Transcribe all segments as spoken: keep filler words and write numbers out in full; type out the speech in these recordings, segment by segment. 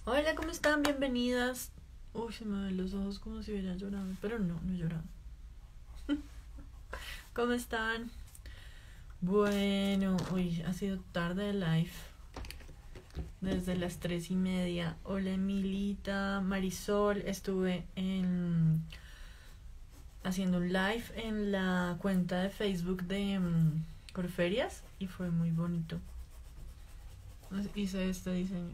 Hola, ¿cómo están? Bienvenidas. Uy, se me ven los ojos como si hubiera llorado, pero no, no he llorado. ¿Cómo están? Bueno, uy, ha sido tarde de live. Desde las tres y media. Hola, Emilita, Marisol. Estuve en haciendo un live en la cuenta de Facebook de um, Corferias y fue muy bonito. Hice este diseño.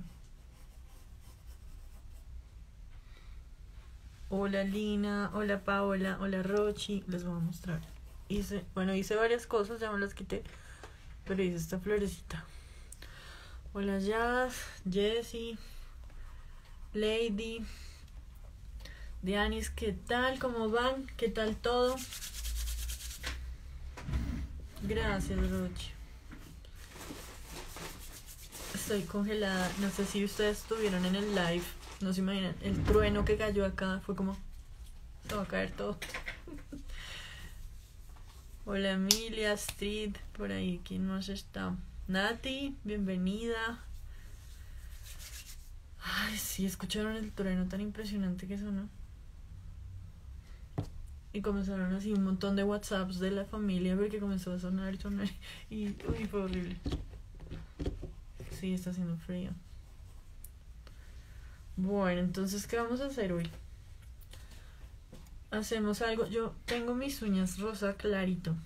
Hola Lina, hola Paola, hola Rochi, les voy a mostrar. Hice, bueno, hice varias cosas, ya me las quité, pero hice esta florecita. Hola Jazz, Jessie, Lady, Dianis, ¿qué tal? ¿Cómo van? ¿Qué tal todo? Gracias, Rochi. Estoy congelada, no sé si ustedes estuvieron en el live, no se imaginan, el trueno que cayó acá fue como, se va a caer todo. Hola Emilia, Astrid, por ahí, ¿quién más está? Nati, bienvenida. Ay, sí, escucharon el trueno tan impresionante que sonó. Y comenzaron así un montón de WhatsApps de la familia porque comenzó a sonar y sonar. Y uy, fue horrible. Sí, está haciendo frío. Bueno, entonces, ¿qué vamos a hacer hoy? Hacemos algo. Yo tengo mis uñas rosa clarito.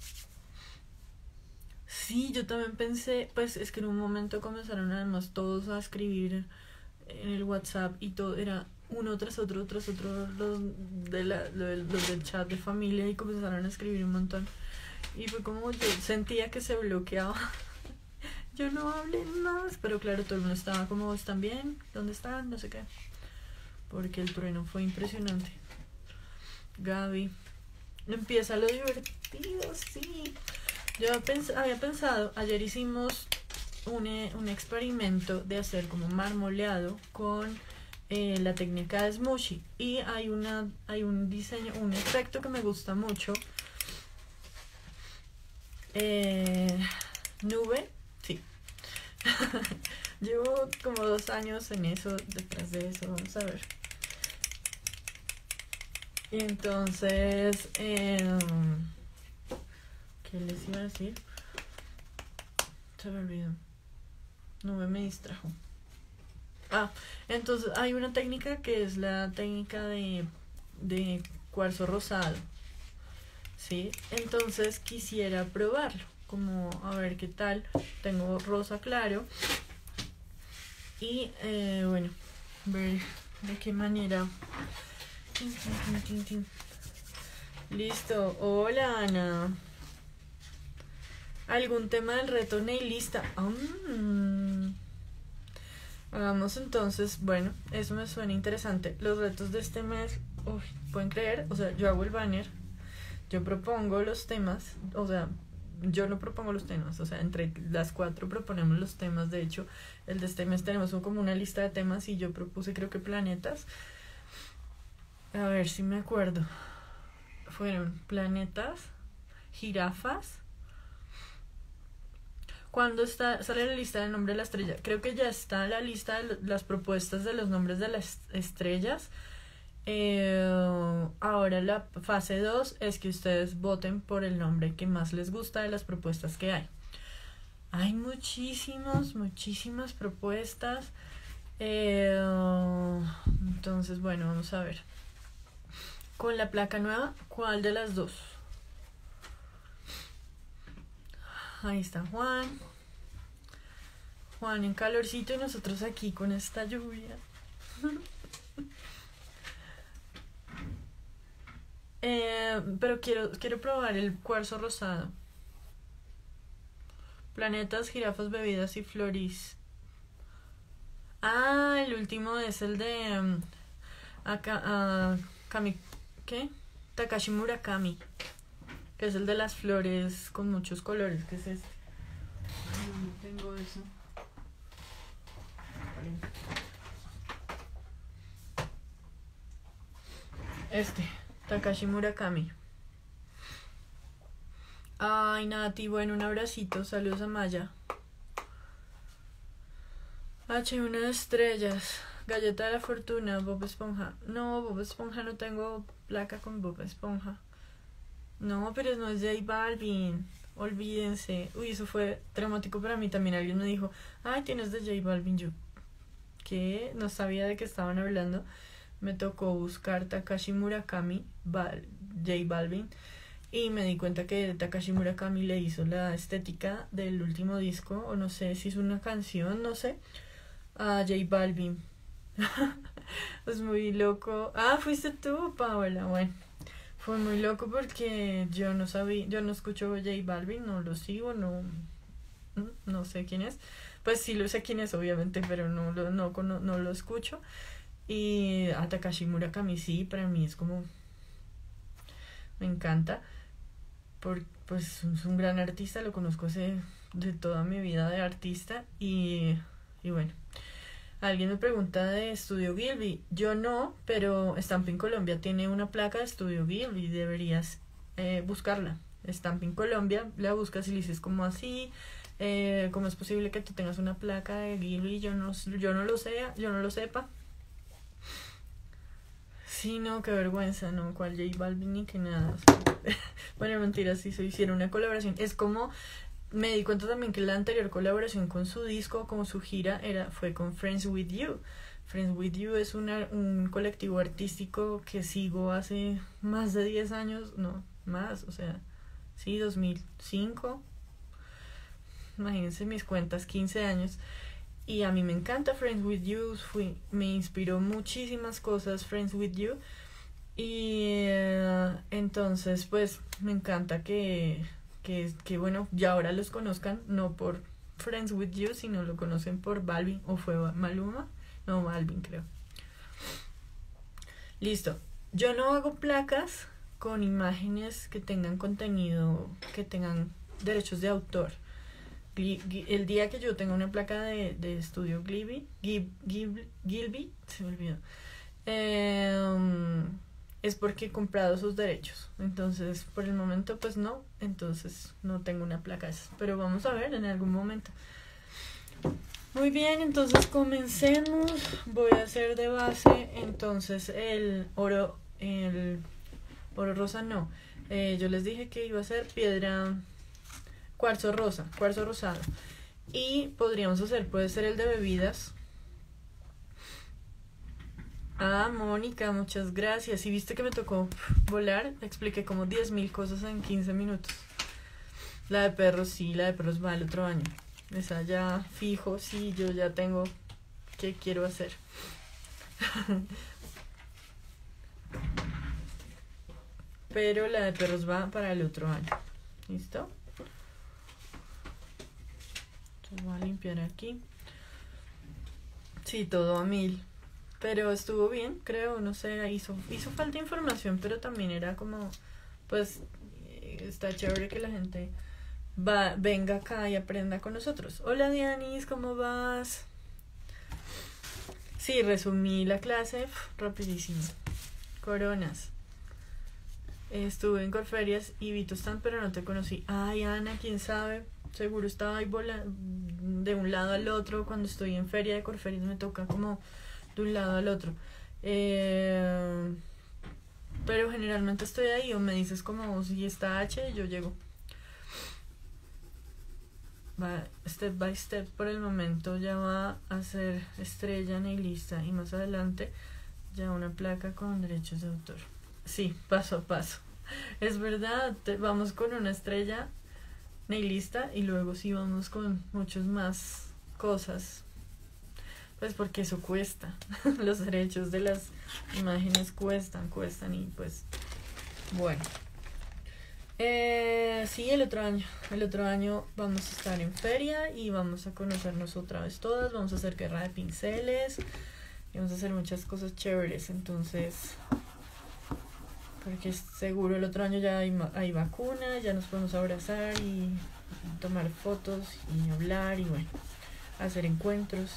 Sí, yo también pensé, pues es que en un momento comenzaron además todos a escribir en el WhatsApp y todo era uno tras otro, tras otro, los, de la, los, los del chat de familia y comenzaron a escribir un montón. Y fue como yo sentía que se bloqueaba. Yo no hablé más, pero claro, todo el mundo estaba como, ¿están bien? ¿Dónde están? No sé qué. Porque el trueno fue impresionante. Gaby, empieza lo divertido, sí. Yo pens- había pensado, ayer hicimos un, un experimento de hacer como marmoleado con eh, la técnica de Smooshy. Y hay, una, hay un diseño, un efecto que me gusta mucho. Eh, nube, sí. Llevo como dos años en eso, detrás de eso, vamos a ver. Y entonces, eh, ¿qué les iba a decir? Se me olvidó. Nube me distrajo. Ah, entonces hay una técnica que es la técnica de, de cuarzo rosado. ¿Sí? Entonces quisiera probarlo. Como a ver qué tal. Tengo rosa claro. Y eh, bueno, ver de qué manera. Listo. Hola Ana. ¿Algún tema del reto nailista? Um, hagamos entonces, bueno, eso me suena interesante. Los retos de este mes, uy, ¿pueden creer? O sea, yo hago el banner, yo propongo los temas, o sea, yo no propongo los temas, o sea, entre las cuatro proponemos los temas. De hecho, el de este mes tenemos como una lista de temas y yo propuse creo que planetas. A ver si me acuerdo. Fueron planetas, jirafas. Cuando está, sale la lista del nombre de la estrella, creo que ya está la lista de las propuestas de los nombres de las estrellas. Eh, ahora la fase dos es que ustedes voten por el nombre que más les gusta de las propuestas que hay. Hay muchísimos, muchísimas propuestas. Eh, entonces, bueno, vamos a ver. Con la placa nueva, ¿cuál de las dos? Ahí está Juan. Juan en calorcito y nosotros aquí con esta lluvia. eh, pero quiero, quiero probar el cuarzo rosado. Planetas, jirafas, bebidas y floris. Ah, el último es el de um, Aka, uh, Kami, ¿qué? Takashi Murakami, que es el de las flores con muchos colores, que es este. No tengo eso. Este, Takashi Murakami. Ay, Nati, bueno, un abracito, saludos a Maya. H, una de estrellas. Galleta de la Fortuna, Bob Esponja. No, Bob Esponja no tengo placa con Bob Esponja. No, pero no es J Balvin. Olvídense. Uy, eso fue traumático para mí también. Alguien me dijo, ay, tienes de J Balvin. Yo, ¿qué? No sabía de qué estaban hablando. Me tocó buscar Takashi Murakami, Bal- J Balvin. Y me di cuenta que Takashi Murakami le hizo la estética del último disco. O no sé si es una canción, no sé. A J Balvin. Es muy loco. Ah, fuiste tú, Paola. Bueno, fue muy loco porque yo no sabía, yo no escucho J Balvin, no lo sigo, no, no sé quién es. Pues sí lo sé quién es, obviamente, pero no lo, no, no, no lo escucho. Y a Takashi Murakami sí, para mí es como, me encanta. Por, pues es un gran artista, lo conozco hace de toda mi vida de artista y, y bueno. Alguien me pregunta de Estudio Gilby. Yo no, pero Stampin' Colombia tiene una placa de Estudio Gilby. Deberías eh, buscarla. Stampin' Colombia, la buscas y le dices como así. Eh, ¿Cómo es posible que tú tengas una placa de Gilby? Yo no, yo no lo sé, yo no lo sepa. Sí, no, qué vergüenza, no, cuál J Balvin ni que nada. O sea, bueno, mentira, sí, se hicieron una colaboración. Es como... Me di cuenta también que la anterior colaboración con su disco, con su gira, era fue con Friends With You. Friends With You es una, un colectivo artístico que sigo hace más de diez años, no, más, o sea, sí, dos mil cinco. Imagínense mis cuentas, quince años. Y a mí me encanta Friends With You, fui, me inspiró muchísimas cosas Friends With You. Y uh, entonces, pues, me encanta que... Que, que bueno, ya ahora los conozcan, no por Friends With You, sino lo conocen por Balvin, o fue Maluma, no, Balvin creo. Listo, yo no hago placas con imágenes que tengan contenido, que tengan derechos de autor. El día que yo tenga una placa de, de estudio Gilby, Gilby, Gilby, se me olvidó, eh, es porque he comprado sus derechos. Entonces, por el momento, pues no. Entonces, no tengo una placa. Pero vamos a ver en algún momento. Muy bien, entonces comencemos. Voy a hacer de base, entonces, el oro, el oro rosa no. Eh, yo les dije que iba a ser piedra, cuarzo rosa, cuarzo rosado. Y podríamos hacer, puede ser el de bebidas. Ah, Mónica, muchas gracias. ¿Y viste que me tocó volar? Expliqué como diez mil cosas en quince minutos. La de perros, sí, la de perros va el otro año. Esa ya fijo, sí, yo ya tengo qué quiero hacer. Pero la de perros va para el otro año. ¿Listo? Entonces voy a limpiar aquí. Sí, todo a mil. Pero estuvo bien, creo, no sé, hizo, hizo falta información, pero también era como, pues, está chévere que la gente va, venga acá y aprenda con nosotros. Hola Dianis, ¿cómo vas? Sí, resumí la clase pf, rapidísimo. Coronas. Estuve en Corferias y vi tu stand, pero no te conocí. Ay, Ana, quién sabe, seguro estaba ahí volando de un lado al otro. Cuando estoy en feria de Corferias me toca como... de un lado al otro, eh, pero generalmente estoy ahí, o me dices como si está H, yo llego. Va step by step. Por el momento ya va a ser estrella nailista y más adelante ya una placa con derechos de autor. Sí, paso a paso, es verdad. Te, vamos con una estrella nailista y luego sí vamos con muchas más cosas. Pues porque eso cuesta. Los derechos de las imágenes cuestan, cuestan y pues bueno. Eh, sí, el otro año. El otro año vamos a estar en feria y vamos a conocernos otra vez todas. Vamos a hacer guerra de pinceles y vamos a hacer muchas cosas chéveres. Entonces, porque seguro el otro año ya hay, hay vacuna, ya nos podemos abrazar y tomar fotos y hablar y bueno, hacer encuentros.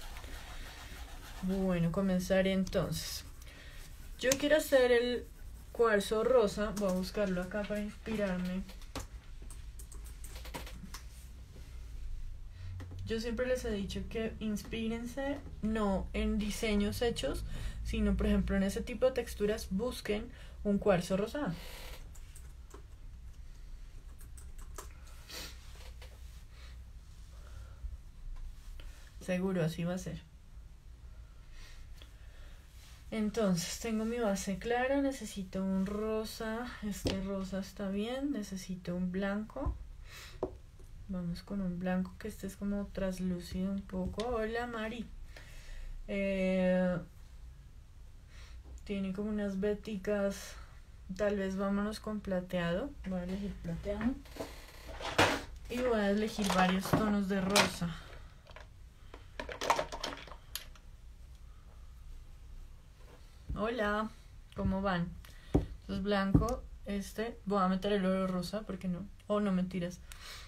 Bueno, comenzaré entonces. Yo quiero hacer el cuarzo rosa. Voy a buscarlo acá para inspirarme. yo siempre les he dicho que inspírense no en diseños hechos, sino por ejemplo en ese tipo de texturas busquen un cuarzo rosado. Seguro así va a ser. Entonces tengo mi base clara, necesito un rosa, este rosa está bien, necesito un blanco. Vamos con un blanco que este es como traslúcido un poco. Hola Mari. Eh, tiene como unas veticas, tal vez vámonos con plateado. Voy a elegir plateado y voy a elegir varios tonos de rosa. Hola, ¿cómo van? Entonces blanco, este, voy a meter el oro rosa, ¿por qué no? Oh, no, mentiras.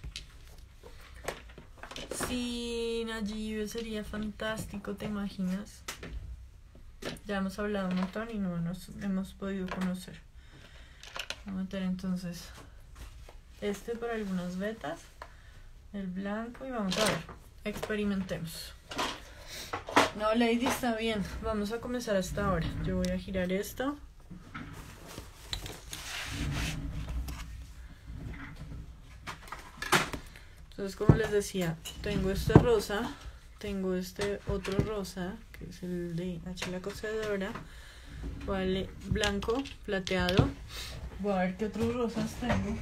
Sí, Nayibe, sería fantástico, ¿te imaginas? Ya hemos hablado un montón y no nos hemos podido conocer. Voy a meter entonces este para algunas vetas, el blanco y vamos a ver, experimentemos. No, Lady, está bien. Vamos a comenzar hasta ahora. Yo voy a girar esto. Entonces, como les decía, tengo este rosa, tengo este otro rosa, que es el de H la Cocedora, vale, blanco, plateado. Voy a ver qué otros rosas tengo.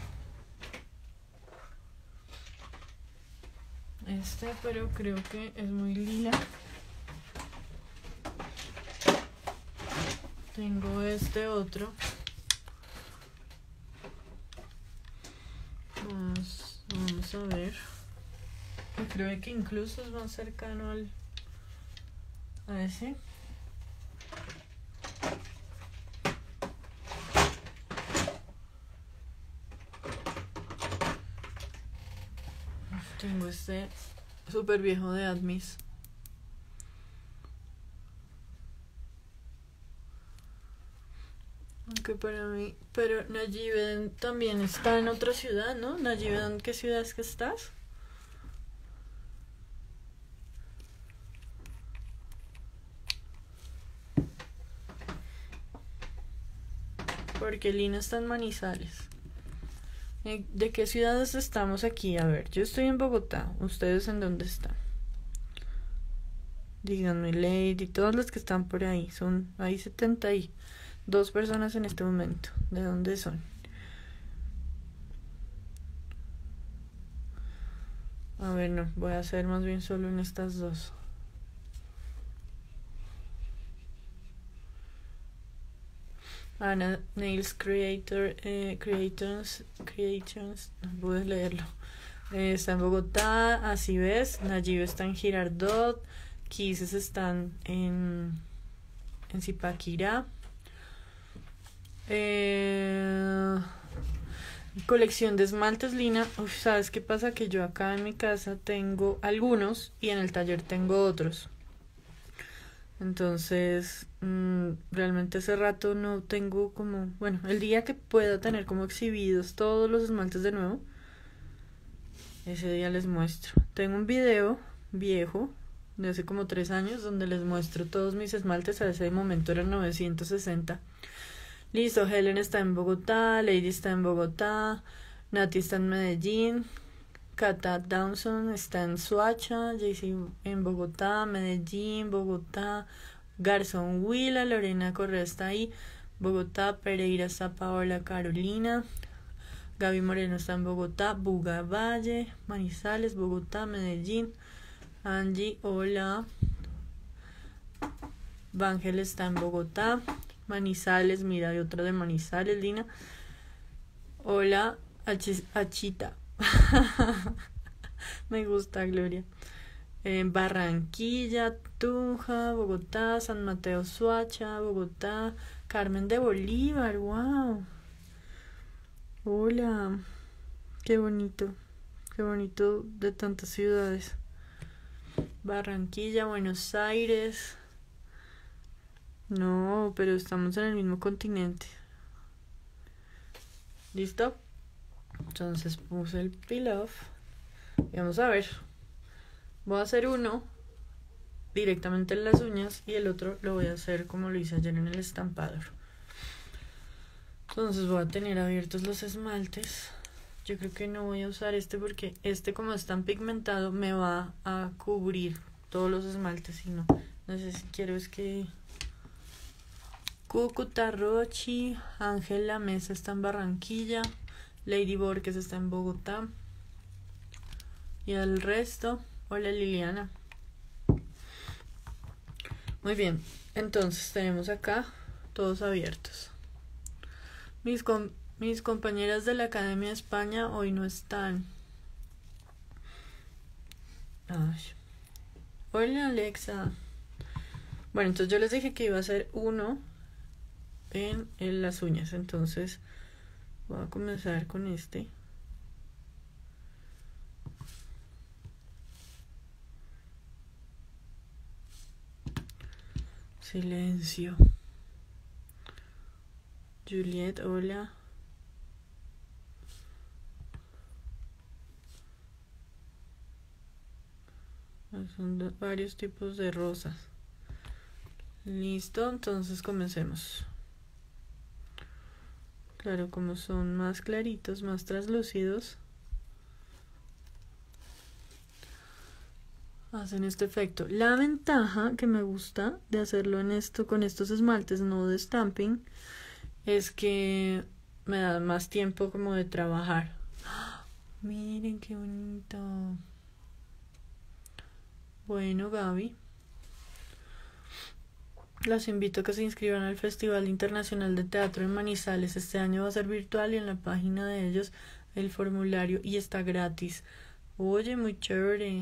Este, pero creo que es muy lila. Tengo este otro. Vamos, vamos a ver. Creo que incluso es más cercano al a ese. Tengo este súper viejo de Admis. Aunque para mí, pero Nayibe también está en otra ciudad, ¿no? Nayibe, ¿en qué ciudad es que estás? Porque Lina está en Manizales. ¿De qué ciudades estamos aquí? A ver, yo estoy en Bogotá. ¿Ustedes en dónde están? Díganme, Lady, todos los que están por ahí. Son, hay setenta y dos personas en este momento. ¿De dónde son? A ver, no, voy a hacer más bien solo en estas dos. Ana Nails Creator, eh, Creations, Creations, no pude leerlo. Eh, está en Bogotá, así ves. Nayibe está en Girardot. Kisses están en, en Zipaquirá. Eh, colección de esmaltes, Lina. Uf, ¿sabes qué pasa? Que yo acá en mi casa tengo algunos y en el taller tengo otros. Entonces, mmm, realmente hace rato no tengo como... Bueno, el día que pueda tener como exhibidos todos los esmaltes de nuevo, ese día les muestro. Tengo un video viejo de hace como tres años donde les muestro todos mis esmaltes. A ese momento eran novecientos sesenta. Listo, Helen está en Bogotá, Lady está en Bogotá, Nati está en Medellín, Cata Downson está en Soacha, Jaycee en Bogotá, Medellín, Bogotá, Garzón Huila, Lorena Correa está ahí, Bogotá, Pereira está Paola Carolina, Gaby Moreno está en Bogotá, Buga Valle, Manizales, Bogotá, Medellín, Angie, hola, Vangel está en Bogotá, Manizales, mira, hay otra de Manizales, Lina, hola, Ach- Achita. Me gusta, Gloria. Eh, Barranquilla, Tunja, Bogotá, San Mateo, Soacha, Bogotá, Carmen de Bolívar, wow. Hola, qué bonito, qué bonito de tantas ciudades. Barranquilla, Buenos Aires. No, pero estamos en el mismo continente.¿Listo? Entonces puse el peel off y vamos a ver. Voy a hacer uno directamente en las uñas y el otro lo voy a hacer como lo hice ayer en el estampador. Entonces voy a tener abiertos los esmaltes. Yo creo que no voy a usar este porque este, como es tan pigmentado, me va a cubrir todos los esmaltes y no. No sé si quiero es que Cúcuta, Rochi, Ángela Mesa está en Barranquilla, Lady Borges está en Bogotá y el resto. Hola Liliana. Muy bien, entonces tenemos acá todos abiertos. Mis, com mis compañeras de la Academia de España hoy no están. Ay. Hola Alexa. Bueno, entonces yo les dije que iba a hacer uno en, en las uñas. Entonces voy a comenzar con este. Silencio. Juliet, hola. Son varios tipos de rosas. Listo, entonces comencemos. Claro, como son más claritos, más translúcidos, hacen este efecto. La ventaja que me gusta de hacerlo en esto con estos esmaltes no de stamping es que me da más tiempo como de trabajar. ¡Oh! Miren qué bonito. Bueno, Gaby, las invito a que se inscriban al Festival Internacional de Teatro en Manizales. Este año va a ser virtual y en la página de ellos el formulario y está gratis. Oye, muy chévere.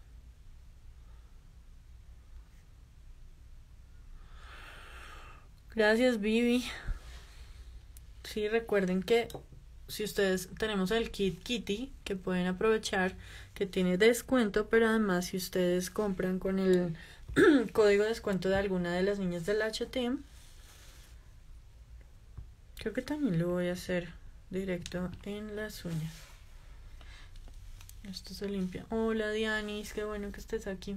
Gracias, Vivi. Sí, recuerden que si ustedes tenemos el kit Kitty que pueden aprovechar, que tiene descuento, pero además si ustedes compran con el código de descuento de alguna de las niñas del H T M, creo que también lo voy a hacer directo en las uñas. Esto se limpia. Hola Dianis, qué bueno que estés aquí.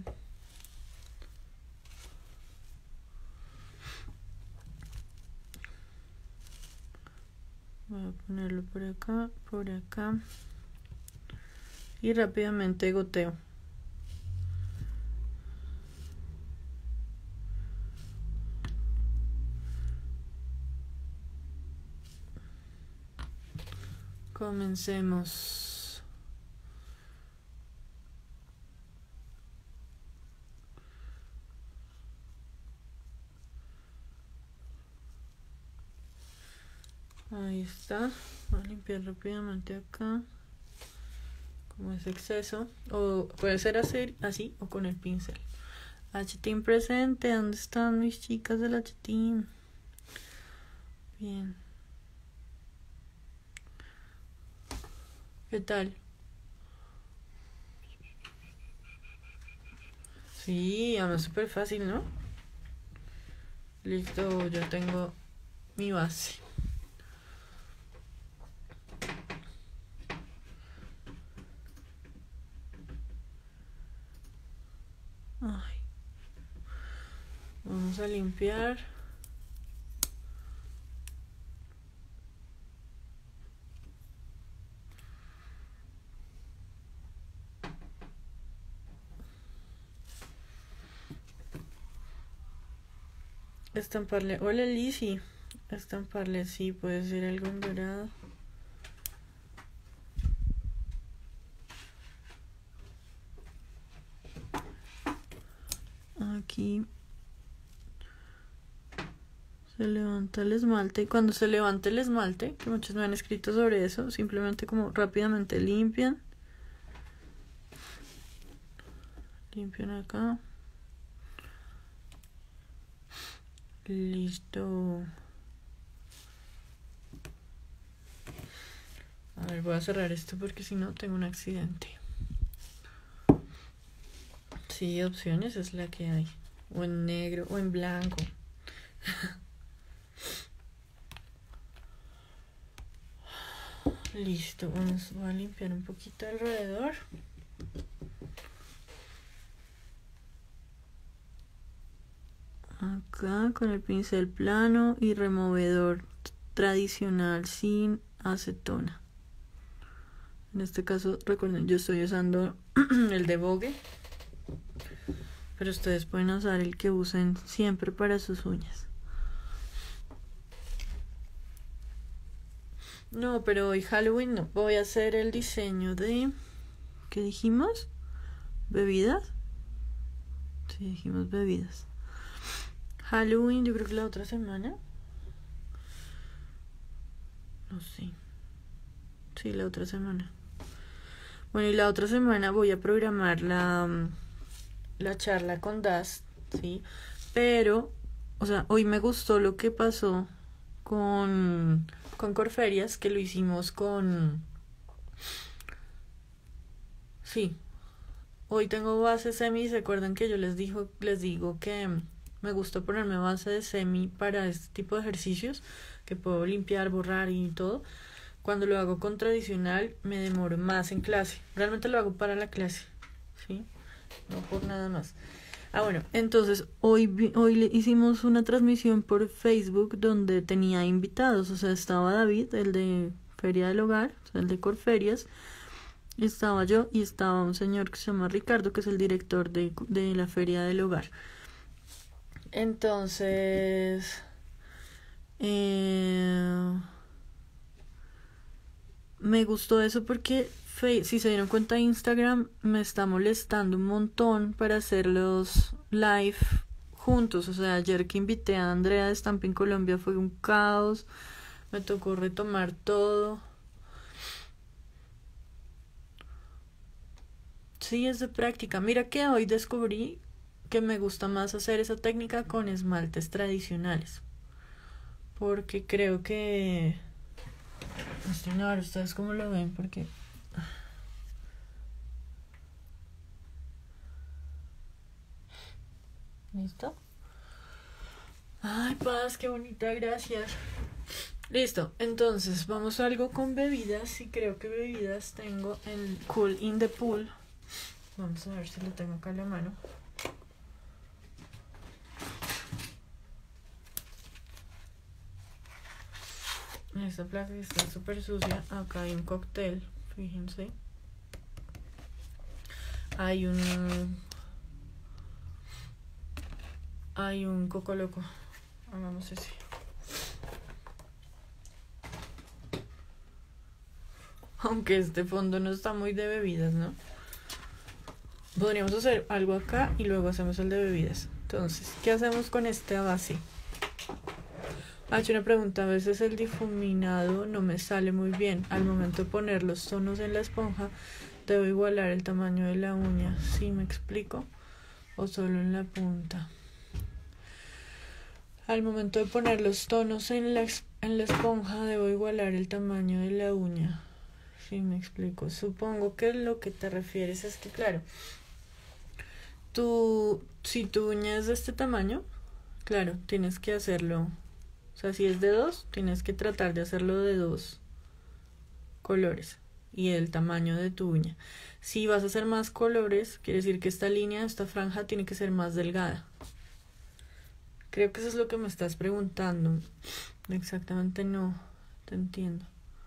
Voy a ponerlo por acá, por acá. Y rápidamente goteo. Comencemos. Ahí está. Voy a limpiar rápidamente acá. Como ese exceso. O puede ser así, así o con el pincel. H-Team presente. ¿Dónde están mis chicas del H-Team? Bien. ¿Qué tal? Sí, además súper fácil, ¿no? Listo, yo tengo mi base. Ay. Vamos a limpiar. Estamparle. Hola Lizzy. Estamparle, sí, puede ser algo en dorado. Aquí se levanta el esmalte. Y cuando se levante el esmalte, que muchos me han escrito sobre eso, simplemente como rápidamente limpian. Limpian acá. Listo. A ver, voy a cerrar esto porque si no tengo un accidente. Sí, opciones es la que hay. O en negro o en blanco. Listo, vamos a limpiar un poquito alrededor. acá con el pincel plano y removedor tradicional sin acetona. En este caso, recuerden, yo estoy usando el de Vogue, pero ustedes pueden usar el que usen siempre para sus uñas. No, pero hoy Halloween no. Voy a hacer el diseño de... ¿Qué dijimos? ¿Bebidas? Sí, dijimos bebidas. Halloween, yo creo que la otra semana. No sé. Sí, la otra semana. Bueno, y la otra semana voy a programar la, la charla con Das, ¿sí? Pero, o sea, hoy me gustó lo que pasó con, con Corferias, que lo hicimos con... Sí. Hoy tengo base semi. ¿Se acuerdan que yo les dijo, les digo que me gustó ponerme base de semi para este tipo de ejercicios? Que puedo limpiar, borrar y todo. Cuando lo hago con tradicional me demoro más en clase. Realmente lo hago para la clase, ¿sí? No por nada más. Ah, bueno, entonces hoy, hoy le hicimos una transmisión por Facebook donde tenía invitados. O sea, estaba David, el de Feria del Hogar, o sea, el de Corferias. Estaba yo y estaba un señor que se llama Ricardo, que es el director de, de la Feria del Hogar. Entonces... Eh... Me gustó eso porque, si se dieron cuenta, Instagram me está molestando un montón para hacer los live juntos. O sea, ayer que invité a Andrea de Stampin' Colombia fue un caos. Me tocó retomar todo. Sí, es de práctica. Mira que hoy descubrí que me gusta más hacer esa técnica con esmaltes tradicionales. Porque creo que... Estoy no, ustedes cómo lo ven, porque... ¿Listo? Ay, Paz, qué bonita, gracias. Listo, entonces vamos a algo con bebidas. Y creo que bebidas tengo el Cool in the Pool. Vamos a ver si lo tengo acá en la mano. Esta placa está súper sucia. Acá hay un cóctel, fíjense. Hay un... Hay un coco loco. Hagamos ese. Aunque este fondo no está muy de bebidas, ¿no? Podríamos hacer algo acá y luego hacemos el de bebidas. Entonces, ¿qué hacemos con esta base? Ha hecho una pregunta. A veces el difuminado no me sale muy bien. Al momento de poner los tonos en la esponja, debo igualar el tamaño de la uña. ¿Sí me explico? O solo en la punta. Al momento de poner los tonos en la, en la esponja, debo igualar el tamaño de la uña. Sí me explico. Supongo que lo que te refieres es que, claro, tú, si tu uña es de este tamaño, claro, tienes que hacerlo. O sea, si es de dos, tienes que tratar de hacerlo de dos colores y el tamaño de tu uña. Si vas a hacer más colores, quiere decir que esta línea, esta franja tiene que ser más delgada. Creo que eso es lo que me estás preguntando. Exactamente no, te entiendo.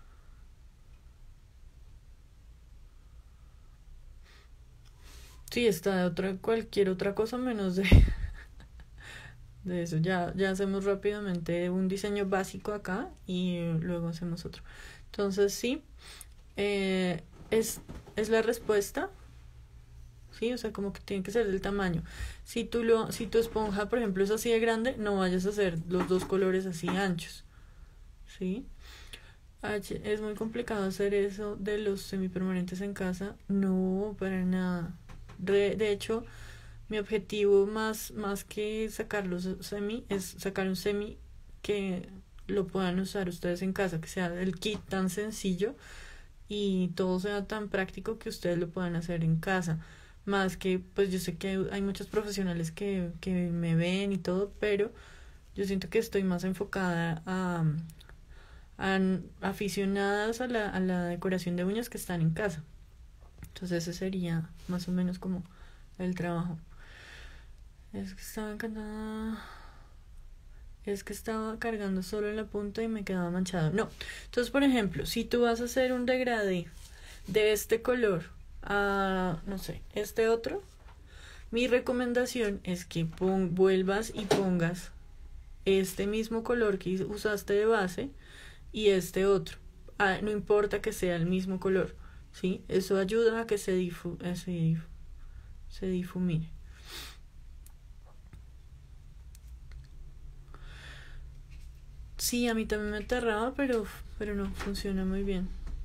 Sí, está de otra, cualquier otra cosa menos de... de eso. Ya, ya hacemos rápidamente un diseño básico acá y luego hacemos otro. Entonces sí, eh, es, es la respuesta. Sí, o sea, como que tiene que ser del tamaño. Si tú lo, si tu esponja, por ejemplo, es así de grande, no vayas a hacer los dos colores así anchos. ¿Sí? H, es muy complicado hacer eso de los semipermanentes en casa. No, para nada. De, de hecho, mi objetivo más, más que sacar los semi es sacar un semi que lo puedan usar ustedes en casa, que sea el kit tan sencillo y todo sea tan práctico que ustedes lo puedan hacer en casa. Más que, pues yo sé que hay, hay muchos profesionales que, que me ven y todo, pero yo siento que estoy más enfocada a, a aficionadas a la, a la decoración de uñas que están en casa. Entonces ese sería más o menos como el trabajo. Es que estaba encantada. Es que estaba cargando solo en la punta y me quedaba manchado. No. Entonces, por ejemplo, si tú vas a hacer un degradé de este color a, no sé, este otro, mi recomendación es que pon, vuelvas y pongas este mismo color que usaste de base y este otro. Ah, no importa que sea el mismo color, ¿sí? Eso ayuda a que se, difu eh, se, dif se difumine. Sí, a mí también me aterraba, pero, pero no, funciona muy bien.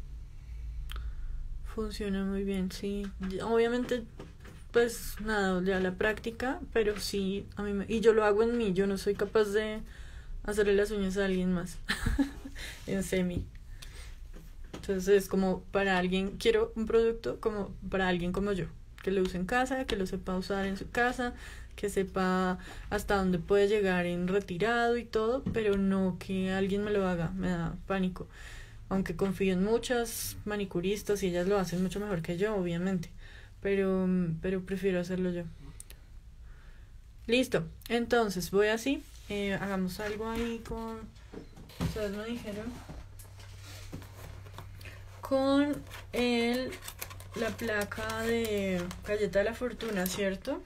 Funciona muy bien, sí. Obviamente, pues nada, ya la práctica, pero sí, a mí me, y yo lo hago en mí, yo no soy capaz de hacerle las uñas a alguien más en semi. Entonces es como para alguien, quiero un producto como para alguien como yo, que lo use en casa, que lo sepa usar en su casa, que sepa hasta dónde puede llegar en retirado y todo, pero no que alguien me lo haga, me da pánico. Aunque confío en muchas manicuristas y ellas lo hacen mucho mejor que yo, obviamente, pero, pero prefiero hacerlo yo. Listo, entonces voy así, eh, hagamos algo ahí con, ustedes me dijeron, con el, la placa de Galleta de la Fortuna, ¿cierto?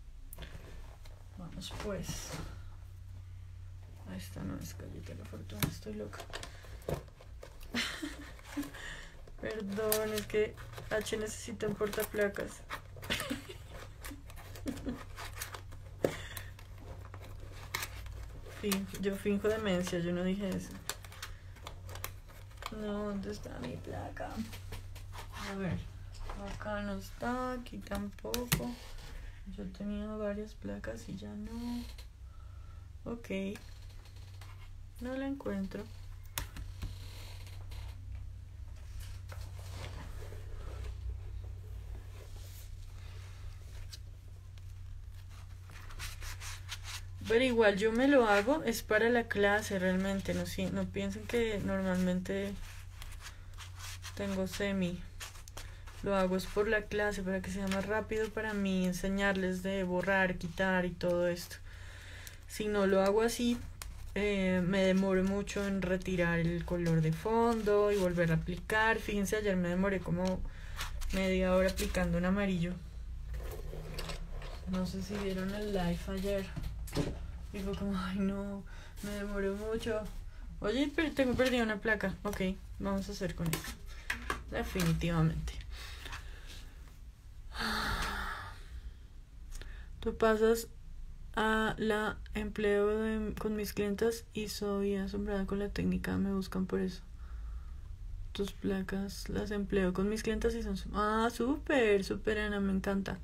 Vamos pues. Esta no es Galleta de la Fortuna, estoy loca. Perdón, es que H necesita un portaplacas. Yo finjo demencia, yo no dije eso. No, ¿dónde está mi placa? A ver, acá no está, aquí tampoco. Yo tenía varias placas y ya no. Ok, no la encuentro. Pero igual yo me lo hago, es para la clase realmente, no, si, no piensen que normalmente tengo semi. Lo hago es por la clase, para que sea más rápido para mí enseñarles de borrar, quitar y todo esto. Si no lo hago así, eh, me demoro mucho en retirar el color de fondo y volver a aplicar. Fíjense, ayer me demoré como media hora aplicando un amarillo. No sé si vieron el live ayer. Y fue como, ay no, me demoró mucho. Oye, pero tengo perdida una placa. Ok, vamos a hacer con eso. Definitivamente. Tú pasas a la empleo de, con mis clientas y soy asombrada con la técnica. Me buscan por eso. Tus placas las empleo con mis clientas y son... Ah, súper, súper, Ana, me encanta.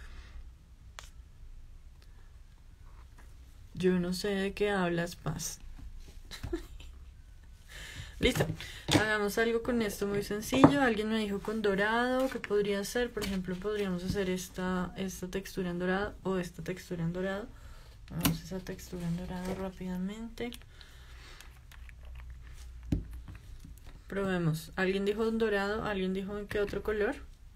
Yo no sé de qué hablas, Paz. Listo, hagamos algo con esto muy sencillo. Alguien me dijo con dorado, ¿qué podría ser? Por ejemplo, podríamos hacer esta, esta textura en dorado o esta textura en dorado. Vamos a esa textura en dorado rápidamente. Probemos. ¿Alguien dijo un dorado? ¿Alguien dijo en qué otro color?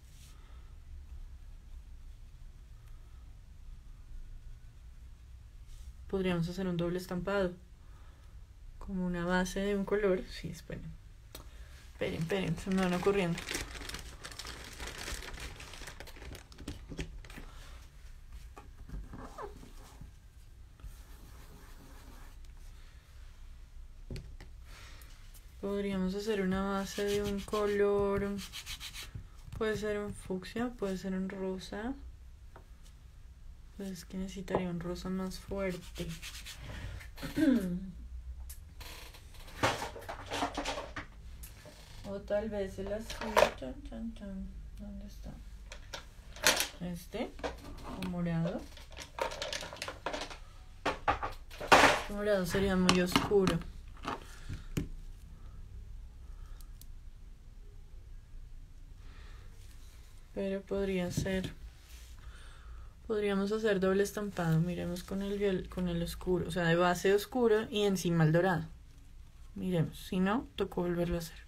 Podríamos hacer un doble estampado. Como una base de un color. Sí, esperen. Esperen, esperen, se me van ocurriendo. Podríamos hacer una base de un color. Puede ser un fucsia, puede ser un rosa. Pues es que necesitaría un rosa más fuerte. O tal vez el azul. Chan, chan, chan. ¿Dónde está? Este. O morado. El morado sería muy oscuro. Pero podría ser. Podríamos hacer doble estampado. Miremos con el, con el oscuro. O sea, de base oscuro y encima el dorado. Miremos. Si no, tocó volverlo a hacer.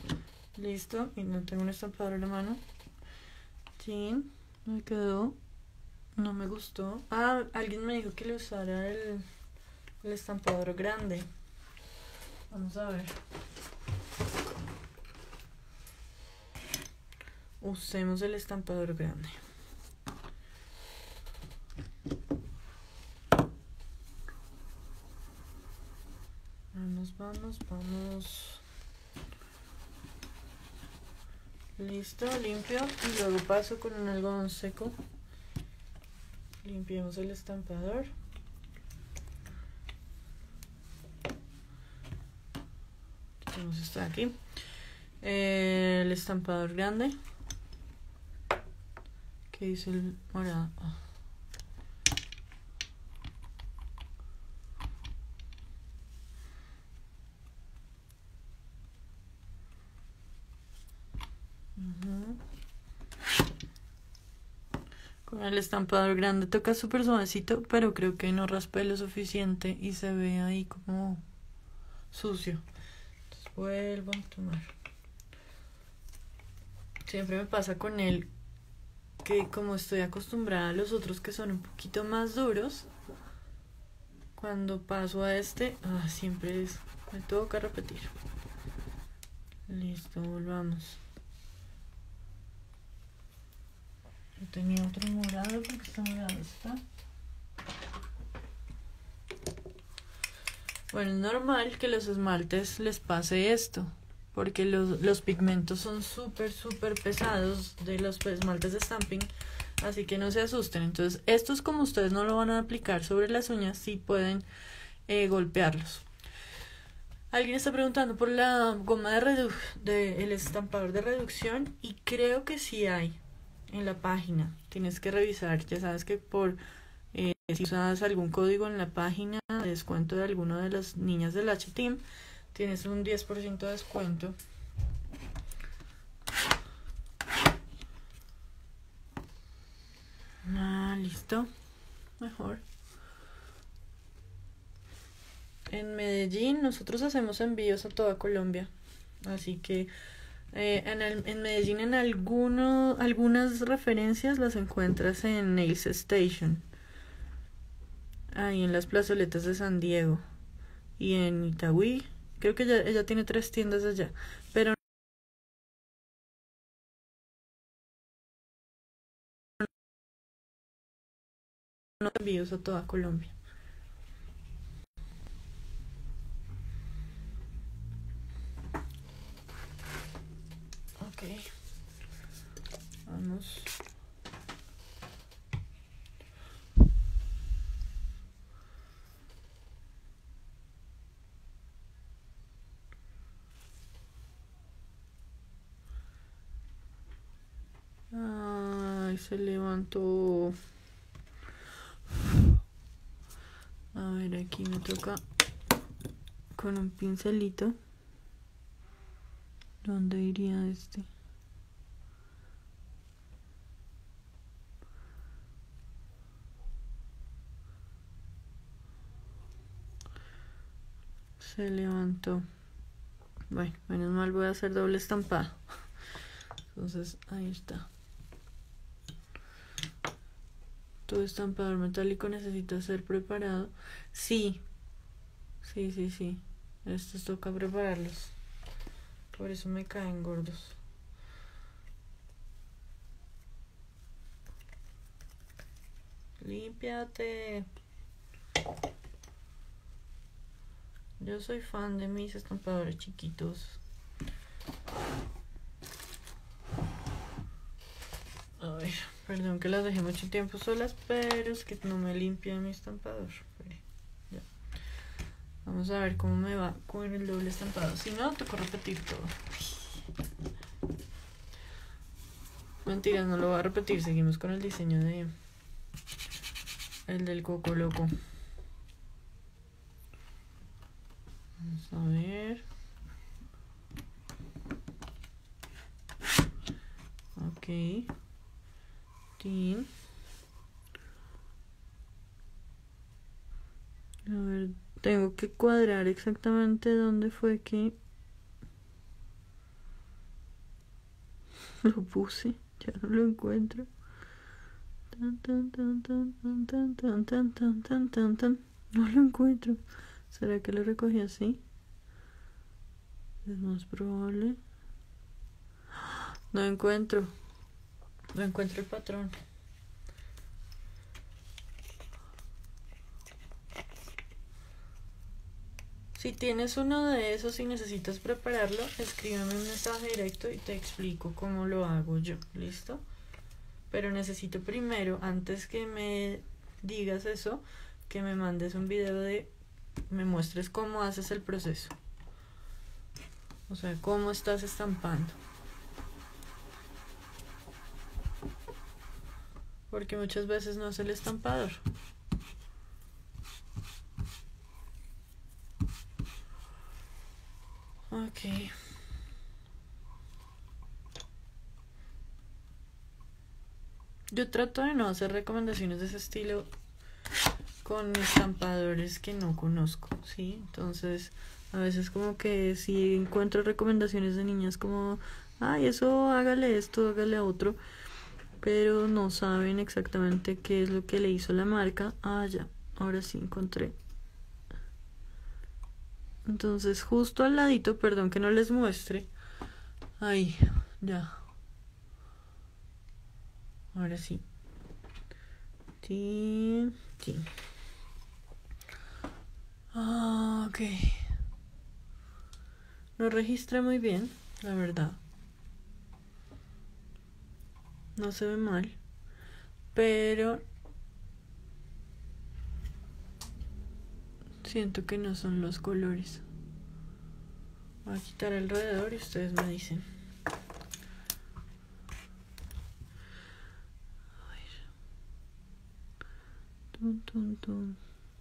Listo. Y no tengo un estampador en la mano. Sí, me quedó No me gustó. Ah, alguien me dijo que le usara el, el estampador grande. Vamos a ver. Usemos el estampador grande. Vamos, vamos, vamos. Listo, limpio. Y luego paso con un algodón seco. Limpiemos el estampador. Tenemos esto de aquí. Eh, el estampador grande. ¿Qué dice el morado? Oh. Uh-huh. Con el estampador grande toca súper suavecito, pero creo que no raspé lo suficiente y se ve ahí como sucio. Entonces vuelvo a tomar. Siempre me pasa con él que como estoy acostumbrada a los otros que son un poquito más duros, cuando paso a este, ah, siempre es, me toca repetir. Listo, volvamos. Yo tenía otro morado porque este morado está. Bueno, es normal que los esmaltes les pase esto, porque los, los pigmentos son súper, súper pesados de los esmaltes de stamping, así que no se asusten. Entonces, estos como ustedes no lo van a aplicar sobre las uñas, sí pueden eh, golpearlos. Alguien está preguntando por la goma de redu de el estampador de reducción y creo que sí hay en la página. Tienes que revisar, ya sabes que por eh, si usas algún código en la página de descuento de alguna de las niñas del H-Team, tienes un diez por ciento de descuento. Ah, listo. Mejor. En Medellín nosotros hacemos envíos a toda Colombia. Así que eh, en, el, en Medellín en alguno, algunas referencias las encuentras en Nails Station. Ahí en las plazoletas de San Diego. Y en Itagüí. Creo que ella, ella tiene tres tiendas allá. Pero no envíos a toda Colombia. Ok. Vamos. Ay, se levantó. A ver, aquí me toca con un pincelito. ¿Dónde iría este? Se levantó. Bueno, menos mal voy a hacer doble estampado. Entonces, ahí está. Tu estampador metálico necesita ser preparado. Sí. Sí, sí, sí. Estos toca prepararlos. Por eso me caen gordos. Límpiate. Yo soy fan de mis estampadores chiquitos. A ver, perdón que las dejé mucho tiempo solas, pero es que no me limpia mi estampador. Ya. Vamos a ver cómo me va con el doble estampado. Si no, toco repetir todo. Mentira, no lo voy a repetir. Seguimos con el diseño de el del Coco Loco. Vamos a ver. Ok. Tin. A ver, tengo que cuadrar exactamente dónde fue que lo puse. Ya no lo encuentro. Tan, tan, tan, tan, tan, tan, tan, tan, tan, tan, tan, tan. No lo encuentro. ¿Será que lo recogí así? Es más probable. No encuentro. No encuentro el patrón. Si tienes uno de esos y necesitas prepararlo, escríbeme un mensaje directo y te explico cómo lo hago yo. ¿Listo? Pero necesito primero, antes que me digas eso, que me mandes un video de... me muestres cómo haces el proceso. O sea, cómo estás estampando. Porque muchas veces no es el estampador. Ok. Yo trato de no hacer recomendaciones de ese estilo con estampadores que no conozco, ¿sí? Entonces, a veces como que si encuentro recomendaciones de niñas como, ay, eso hágale esto, hágale a otro, pero no saben exactamente qué es lo que le hizo la marca. Ah, ya, ahora sí encontré. Entonces, justo al ladito, perdón que no les muestre. Ahí, ya. Ahora sí. Sí, sí. Ah, ok. Lo registra muy bien, la verdad. No se ve mal. Pero siento que no son los colores. Voy a quitar alrededor y ustedes me dicen. A ver. Tum, tum, tum.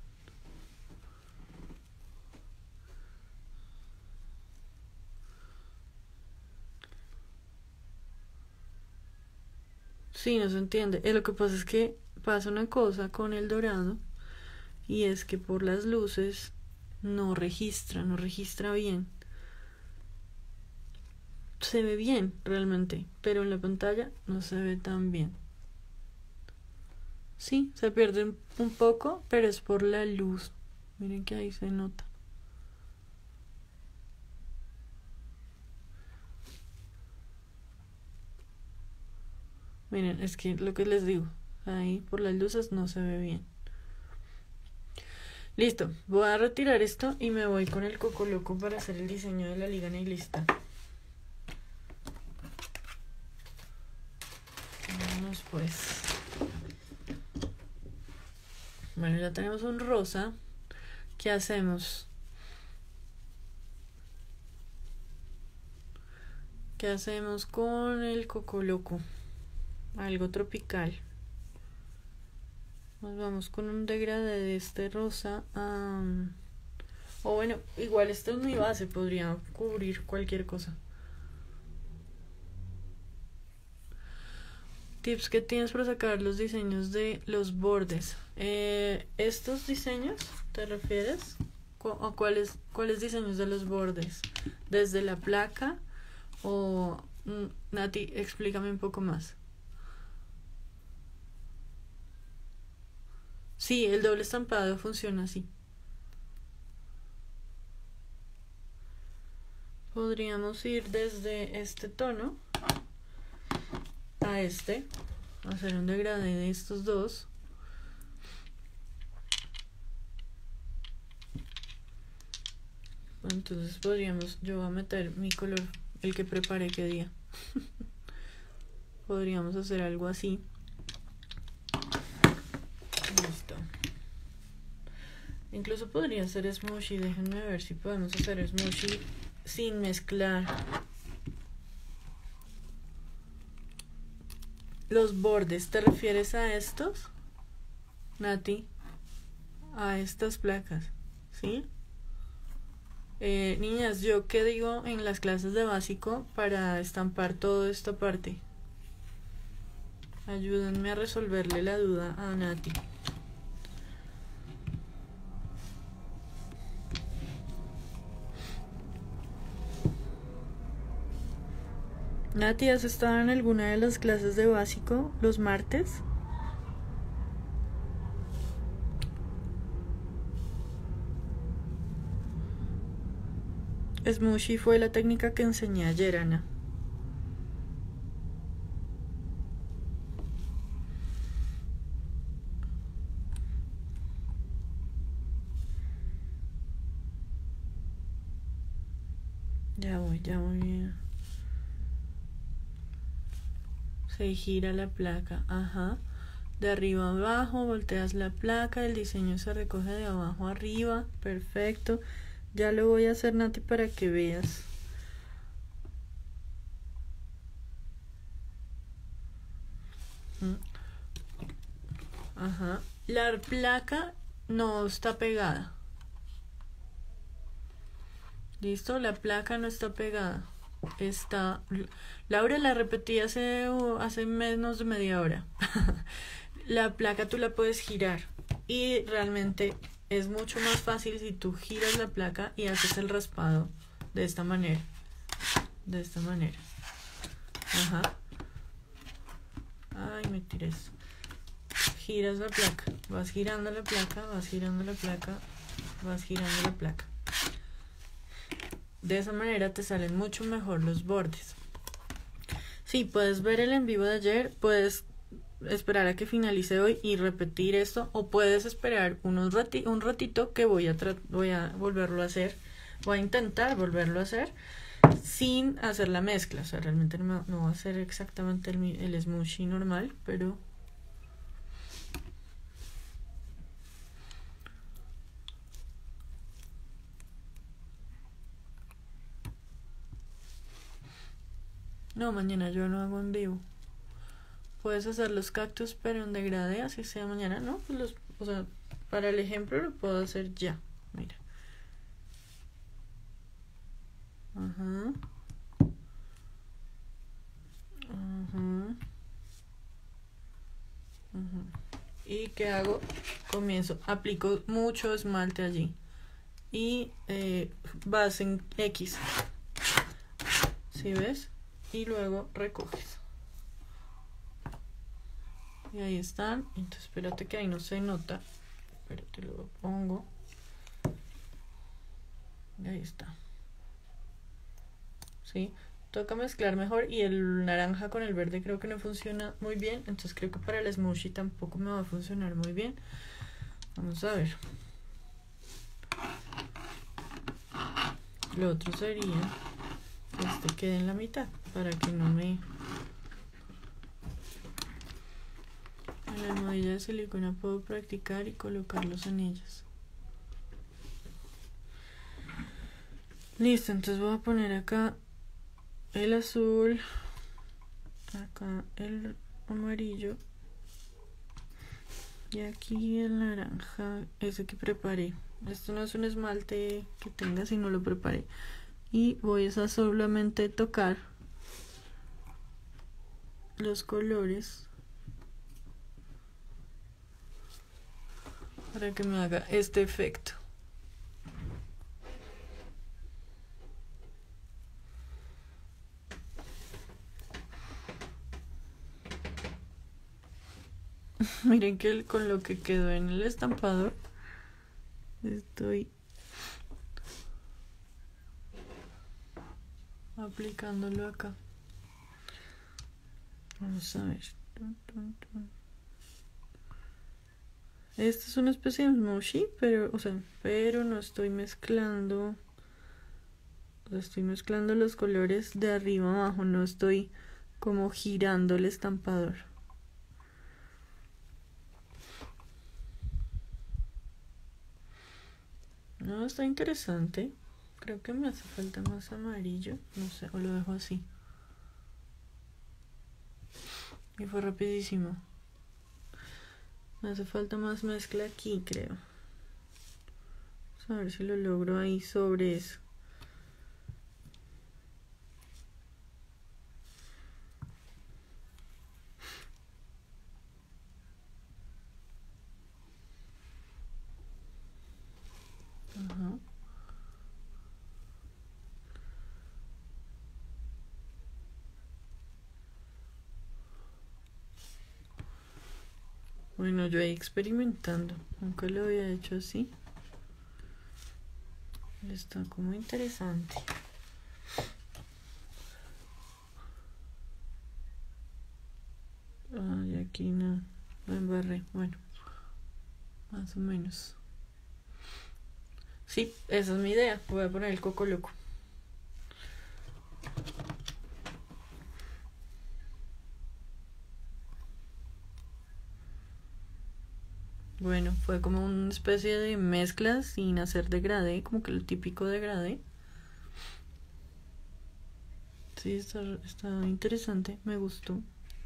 Sí, no se entiende. Eh, lo que pasa es que pasa una cosa con el dorado y es que por las luces no registra, no registra bien. Se ve bien realmente, pero en la pantalla no se ve tan bien. Sí, se pierde un poco, pero es por la luz. Miren que ahí se nota. Miren, es que lo que les digo, ahí por las luces no se ve bien. Listo, voy a retirar esto y me voy con el Coco Loco para hacer el diseño de la liga negrista. Vamos pues. Bueno, ya tenemos un rosa. ¿Qué hacemos? ¿Qué hacemos con el Coco Loco? Algo tropical. Nos vamos con un degradé de este rosa. Um, o bueno, igual esta es mi base, podría cubrir cualquier cosa. Tips que tienes para sacar los diseños de los bordes. Eh, ¿Estos diseños te refieres? ¿O cuáles, cuáles diseños de los bordes? ¿Desde la placa? O Nati, explícame un poco más. Sí, el doble estampado funciona así. Podríamos ir desde este tono a este, hacer un degradé de estos dos. Entonces podríamos, yo voy a meter mi color, el que preparé qué día. Podríamos hacer algo así. Listo. Incluso podría ser smushy. Déjenme ver si podemos hacer smushy sin mezclar los bordes. ¿Te refieres a estos, Nati? A estas placas, ¿sí? Eh, niñas, ¿yo qué digo en las clases de básico para estampar toda esta parte? Ayúdenme a resolverle la duda a Nati. Nati, ¿has estado en alguna de las clases de básico los martes? Smooshy fue la técnica que enseñé ayer, Ana. Ya voy, ya voy bien. Se gira la placa, ajá. De arriba a abajo, volteas la placa, el diseño se recoge de abajo arriba, perfecto. Ya lo voy a hacer, Nati, para que veas. Ajá. La placa no está pegada. ¿Listo? La placa no está pegada. Está... Laura, la repetí hace, hace menos de media hora. La placa tú la puedes girar. Y realmente es mucho más fácil si tú giras la placa y haces el raspado de esta manera. De esta manera. Ajá. Ay, me tiré eso. Giras la placa. Vas girando la placa, vas girando la placa, vas girando la placa. De esa manera te salen mucho mejor los bordes. Sí, puedes ver el en vivo de ayer, puedes esperar a que finalice hoy y repetir esto, o puedes esperar unos rati un ratito que voy a, voy a volverlo a hacer, voy a intentar volverlo a hacer sin hacer la mezcla. O sea, realmente no, no va a ser exactamente el, el smooshy normal, pero... No, mañana yo no hago en vivo. Puedes hacer los cactus, pero en degradé, así sea mañana, ¿no? Pues los, o sea, para el ejemplo lo puedo hacer ya. Mira. Ajá. Ajá. Ajá. ¿Y qué hago? Comienzo, aplico mucho esmalte allí. Y eh, vas en X. ¿Sí ves? Y luego recoges. Y ahí están. Entonces espérate que ahí no se nota. Espérate, lo pongo. Y ahí está. ¿Sí? Toca mezclar mejor. Y el naranja con el verde creo que no funciona muy bien. Entonces creo que para el smooshy tampoco me va a funcionar muy bien. Vamos a ver. Lo otro sería que este quede en la mitad. Para que no me... En la almohadilla de silicona puedo practicar y colocar los anillos. Listo, entonces voy a poner acá el azul, acá el amarillo y aquí el naranja, ese que preparé. Esto no es un esmalte que tenga, sino lo preparé. Y voy a solamente tocar los colores para que me haga este efecto. Miren que con lo que quedó en el estampador estoy aplicándolo acá. Vamos a ver. Esta es una especie de smooshy, pero, o sea, pero no estoy mezclando. O sea, estoy mezclando los colores de arriba abajo, no estoy como girando el estampador. No, está interesante. Creo que me hace falta más amarillo. No sé, o lo dejo así. Y fue rapidísimo. Me hace falta más mezcla aquí, creo. Vamos a ver si lo logro ahí sobre eso. Ajá. Bueno, yo ahí experimentando. Nunca lo había hecho así. Está como interesante. Ay, aquí no, lo embarré. Bueno, más o menos. Sí, esa es mi idea. Voy a poner el coco loco. Bueno, fue como una especie de mezcla sin hacer degradé, como que lo típico degradé. Sí, está, está interesante, me gustó.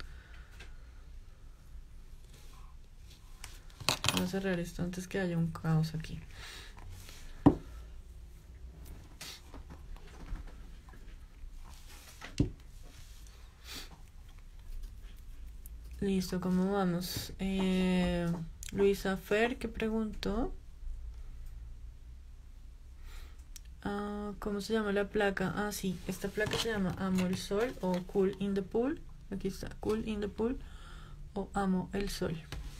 Voy a cerrar esto antes que haya un caos aquí. Listo, ¿cómo vamos? Eh, Luisa Fer, ¿qué preguntó? Ah, ¿cómo se llama la placa? Ah, sí, esta placa se llama Amo el Sol o Cool in the Pool. Aquí está, Cool in the Pool o Amo el Sol.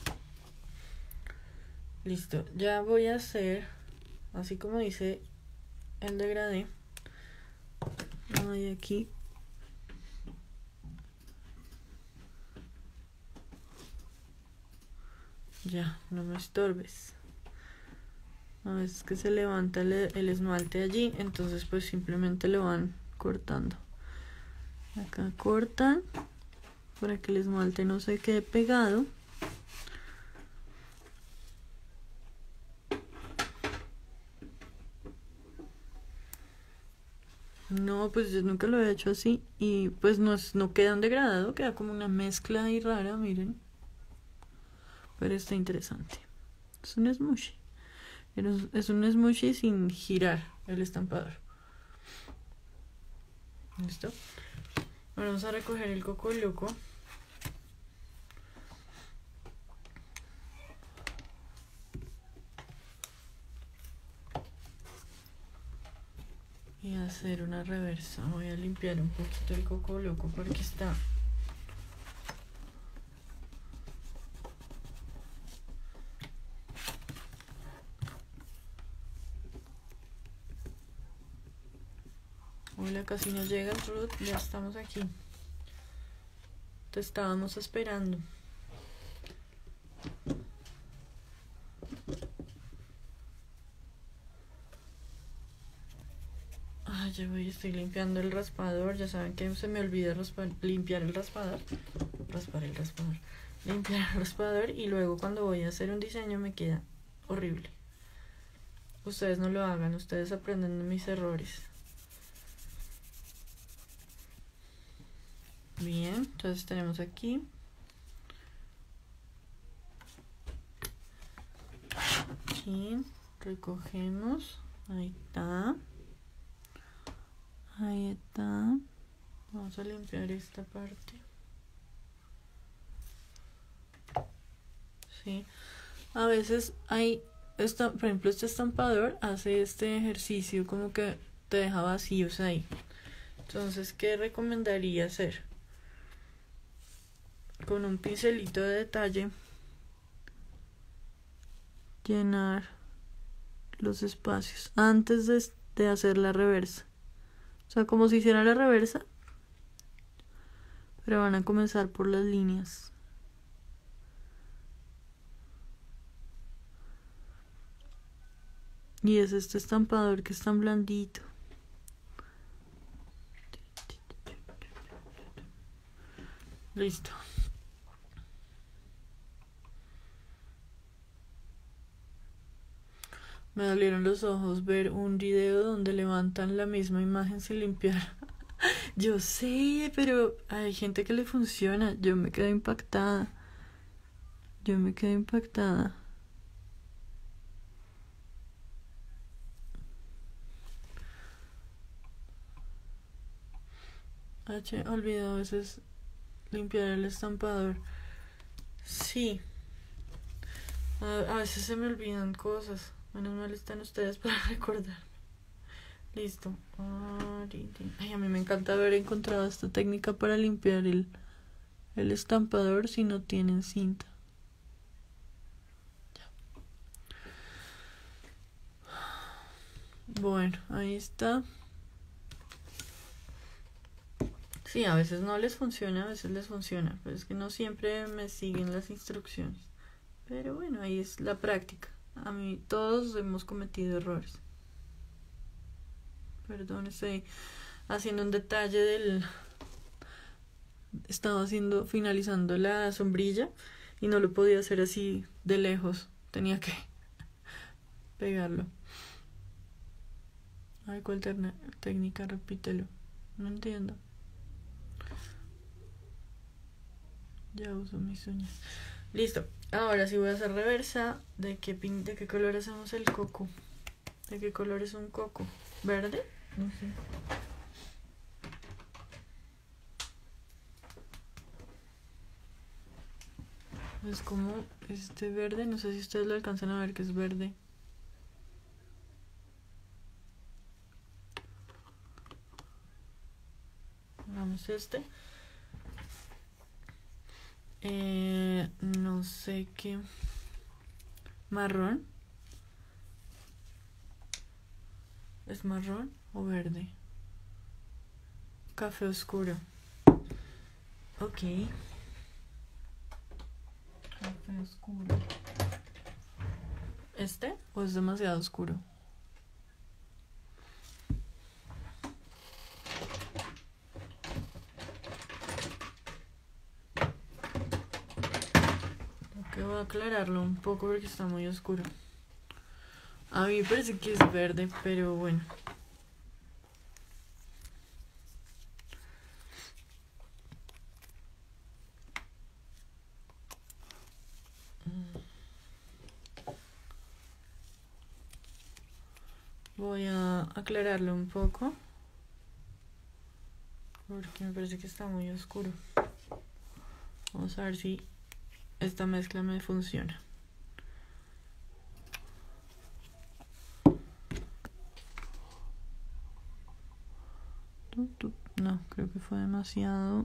Listo, ya voy a hacer, así como dice el degradé. Ay, aquí. Ya, no me estorbes. A veces que se levanta el, el esmalte allí, entonces pues simplemente lo van cortando. Acá cortan para que el esmalte no se quede pegado. No, pues yo nunca lo he hecho así y pues no, es, no queda un degradado, queda como una mezcla ahí rara, miren. Pero está interesante. Es un smushy. Es un smushy sin girar el estampador. ¿Listo? Ahora vamos a recoger el coco loco. Y hacer una reversa. Voy a limpiar un poquito el coco loco porque está hola, casi no llega el Ruth, ya estamos aquí. Te estábamos esperando. Ay, ya voy, estoy limpiando el raspador. Ya saben que se me olvida raspar, limpiar el raspador. Raspar el raspador. Limpiar el raspador y luego cuando voy a hacer un diseño me queda horrible. Ustedes no lo hagan, ustedes aprenden de mis errores. Bien, entonces tenemos aquí. Aquí recogemos. Ahí está. Ahí está. Vamos a limpiar esta parte. Sí. A veces hay, esta, por ejemplo, este estampador hace este ejercicio como que te deja vacíos ahí. Entonces, ¿qué recomendaría hacer? Con un pincelito de detalle, llenar los espacios antes de, de hacer la reversa. O sea, como si hiciera la reversa, pero van a comenzar por las líneas. Y es este estampador que es tan blandito. Listo. Me dolieron los ojos ver un video donde levantan la misma imagen sin limpiar. Yo sé, pero hay gente que le funciona. Yo me quedé impactada. Yo me quedé impactada. H, olvido a veces limpiar el estampador. Sí. A, a veces se me olvidan cosas. Menos mal están ustedes para recordar. Listo. Ay, a mí me encanta haber encontrado esta técnica para limpiar el, el estampador si no tienen cinta. Ya. Bueno, ahí está. Sí, a veces no les funciona, a veces les funciona, pero es que no siempre me siguen las instrucciones. Pero bueno, ahí es la práctica. A mí todos hemos cometido errores. Perdón, estoy haciendo un detalle del... Estaba haciendo, finalizando la sombrilla y no lo podía hacer así de lejos. Tenía que pegarlo. Ay, ¿cuál técnica? Repítelo. No entiendo. Ya uso mis uñas. Listo. Ahora sí voy a hacer reversa. ¿De qué, pin de qué color hacemos el coco? ¿De qué color es un coco? ¿Verde? No sé. Es como este verde. No sé si ustedes lo alcanzan a ver que es verde. Vamos este. Eh, no sé qué. Marrón. ¿Es marrón o verde? Café oscuro. Ok. Café oscuro. ¿Este? ¿O es demasiado oscuro? Tengo que voy a aclararlo un poco porque está muy oscuro. A mí me parece que es verde, pero bueno. Voy a aclararlo un poco porque me parece que está muy oscuro. Vamos a ver si esta mezcla me funciona. No, creo que fue demasiado.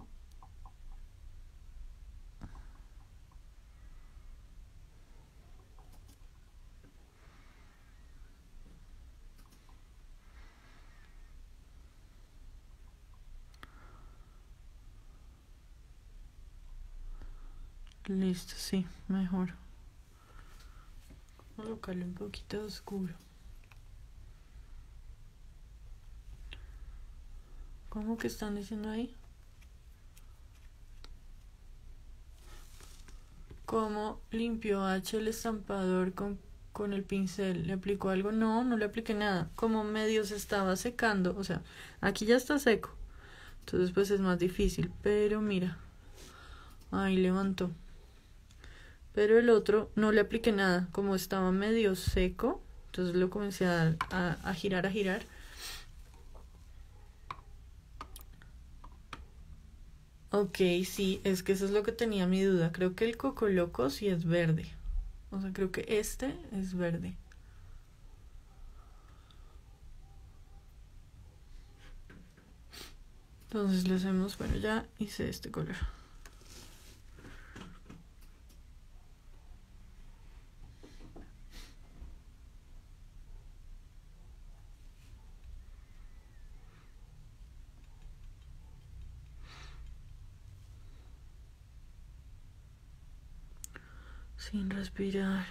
Listo, sí, mejor. Voy a colocarle un poquito oscuro. ¿Cómo que están diciendo ahí? ¿Cómo limpió H el estampador con, con el pincel? ¿Le aplicó algo? No, no le apliqué nada. Como medio se estaba secando. O sea, aquí ya está seco. Entonces pues es más difícil. Pero mira. Ahí levantó. Pero el otro no le apliqué nada. Como estaba medio seco. Entonces lo comencé a, a, a girar, a girar. Ok, sí, es que eso es lo que tenía mi duda. Creo que el Coco Loco sí es verde. O sea, creo que este es verde. Entonces le hacemos, bueno, ya hice este color. Sin respirar.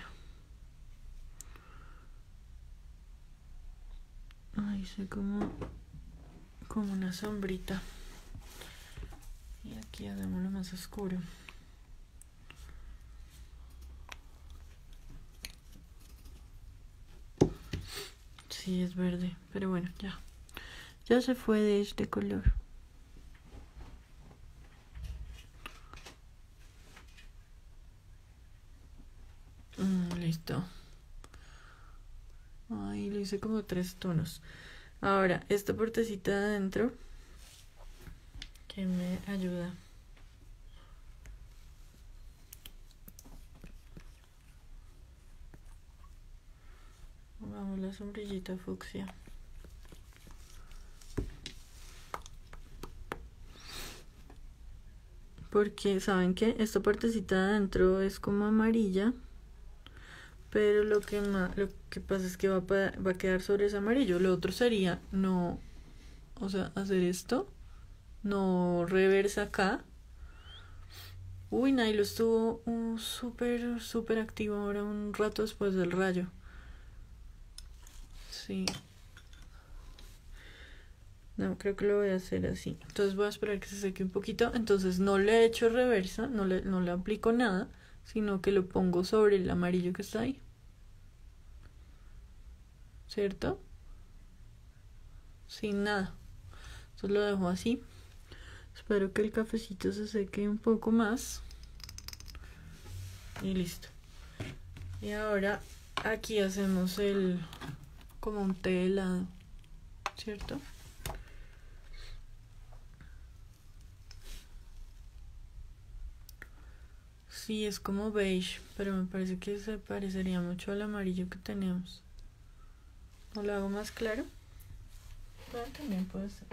Ahí hice como, como una sombrita. Y aquí hagámoslo más oscuro. Sí, es verde, pero bueno, ya. Ya se fue de este color. Mm, listo. Ahí le hice como tres tonos. Ahora, esta partecita de adentro que me ayuda. Vamos la sombrillita fucsia. Porque, ¿saben qué? Esta partecita de adentro es como amarilla. Pero lo que más, lo que pasa es que va a, pa- va a quedar sobre ese amarillo. Lo otro sería no, o sea, hacer esto, no reversa acá. Uy, Nailo estuvo uh, súper, súper activo ahora un rato después del rayo. Sí. No, creo que lo voy a hacer así. Entonces voy a esperar que se seque un poquito. Entonces no le he hecho reversa, no le, no le aplico nada, sino que lo pongo sobre el amarillo que está ahí. ¿Cierto? Sin nada. Entonces lo dejo así. Espero que el cafecito se seque un poco más. Y listo. Y ahora aquí hacemos el como un té de helado, ¿cierto? Sí, es como beige, pero me parece que se parecería mucho al amarillo que tenemos. ¿No lo hago más claro? Bueno, también puede ser.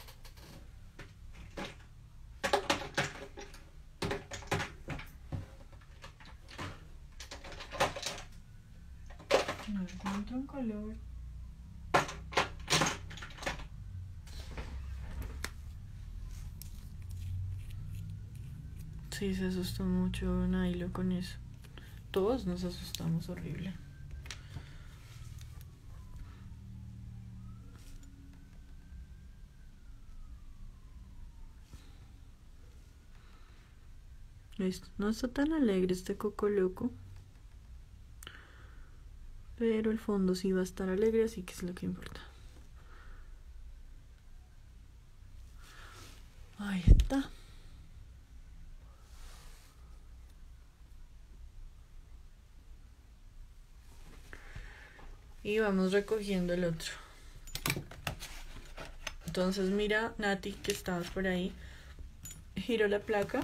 No encuentro un color. Sí, se asustó mucho Nailo con eso. Todos nos asustamos horrible. Listo. No está tan alegre este coco loco. Pero el fondo sí va a estar alegre, así que es lo que importa. Ahí está. Y vamos recogiendo el otro. Entonces mira, Nati, que estabas por ahí. Giro la placa.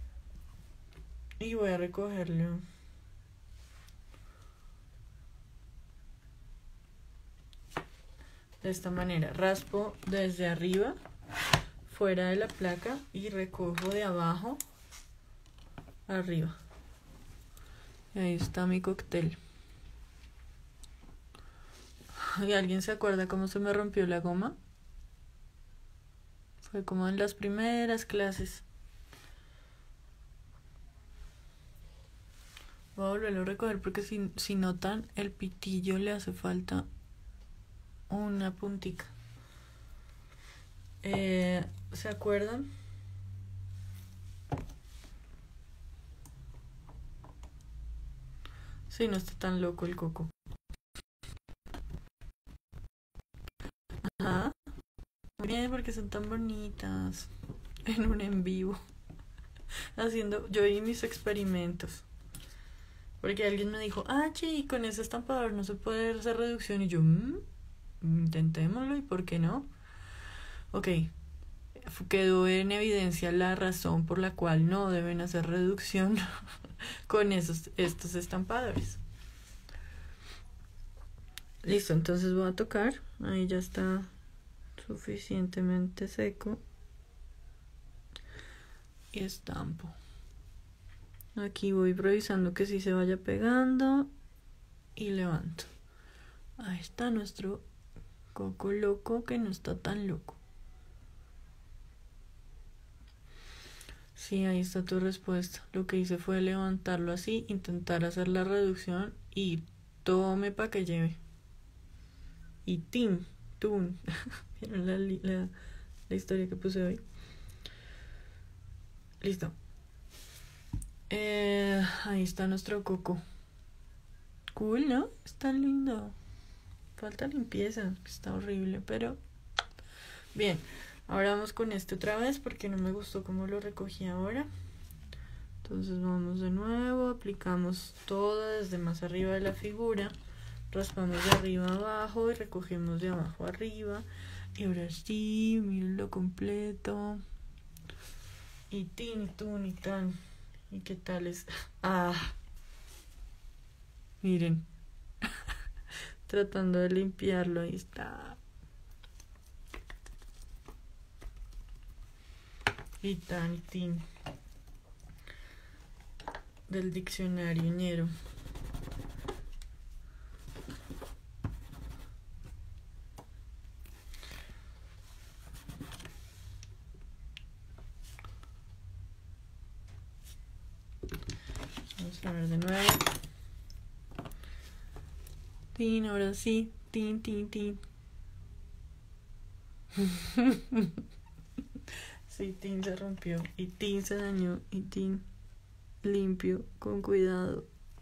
Y voy a recogerlo. De esta manera. Raspo desde arriba, fuera de la placa. Y recojo de abajo arriba. Y ahí está mi cóctel. ¿Y alguien se acuerda cómo se me rompió la goma? Fue como en las primeras clases. Voy a volverlo a recoger porque si, si notan, el pitillo le hace falta una puntica. Eh, ¿Se acuerdan? Sí, no está tan loco el coco. Ajá. Muy bien, porque son tan bonitas. En un en vivo. Haciendo yo y mis experimentos. Porque alguien me dijo, ah, sí, con ese estampador no se puede hacer reducción. Y yo, mmm, intentémoslo, ¿y por qué no? Ok. Quedó en evidencia la razón por la cual no deben hacer reducción con esos, estos estampadores. Listo, entonces voy a tocar. Ahí ya está suficientemente seco. Y estampo. Aquí voy revisando que sí se vaya pegando. Y levanto. Ahí está nuestro coco loco, que no está tan loco. Sí, ahí está tu respuesta. Lo que hice fue levantarlo así, intentar hacer la reducción y tome pa' que lleve. Y tim, tun. ¿Vieron la, la, la historia que puse hoy? Listo. Eh, ahí está nuestro coco. Cool, ¿no? Está lindo. Falta limpieza, está horrible, pero bien. Ahora vamos con este otra vez porque no me gustó cómo lo recogí ahora. Entonces vamos de nuevo, aplicamos todo desde más arriba de la figura, raspamos de arriba a abajo y recogemos de abajo a arriba. Y ahora sí, mírenlo completo. Y tin, y tun, y tan. ¿Y qué tal es? Ah, miren. Tratando de limpiarlo, ahí está. Y tan, y tin. Del diccionario ñero. Vamos a ver de nuevo. Tin, ahora sí. Tin, tin, tin. Sí, tin se rompió. Y tin se dañó. Y tin limpio, con cuidado.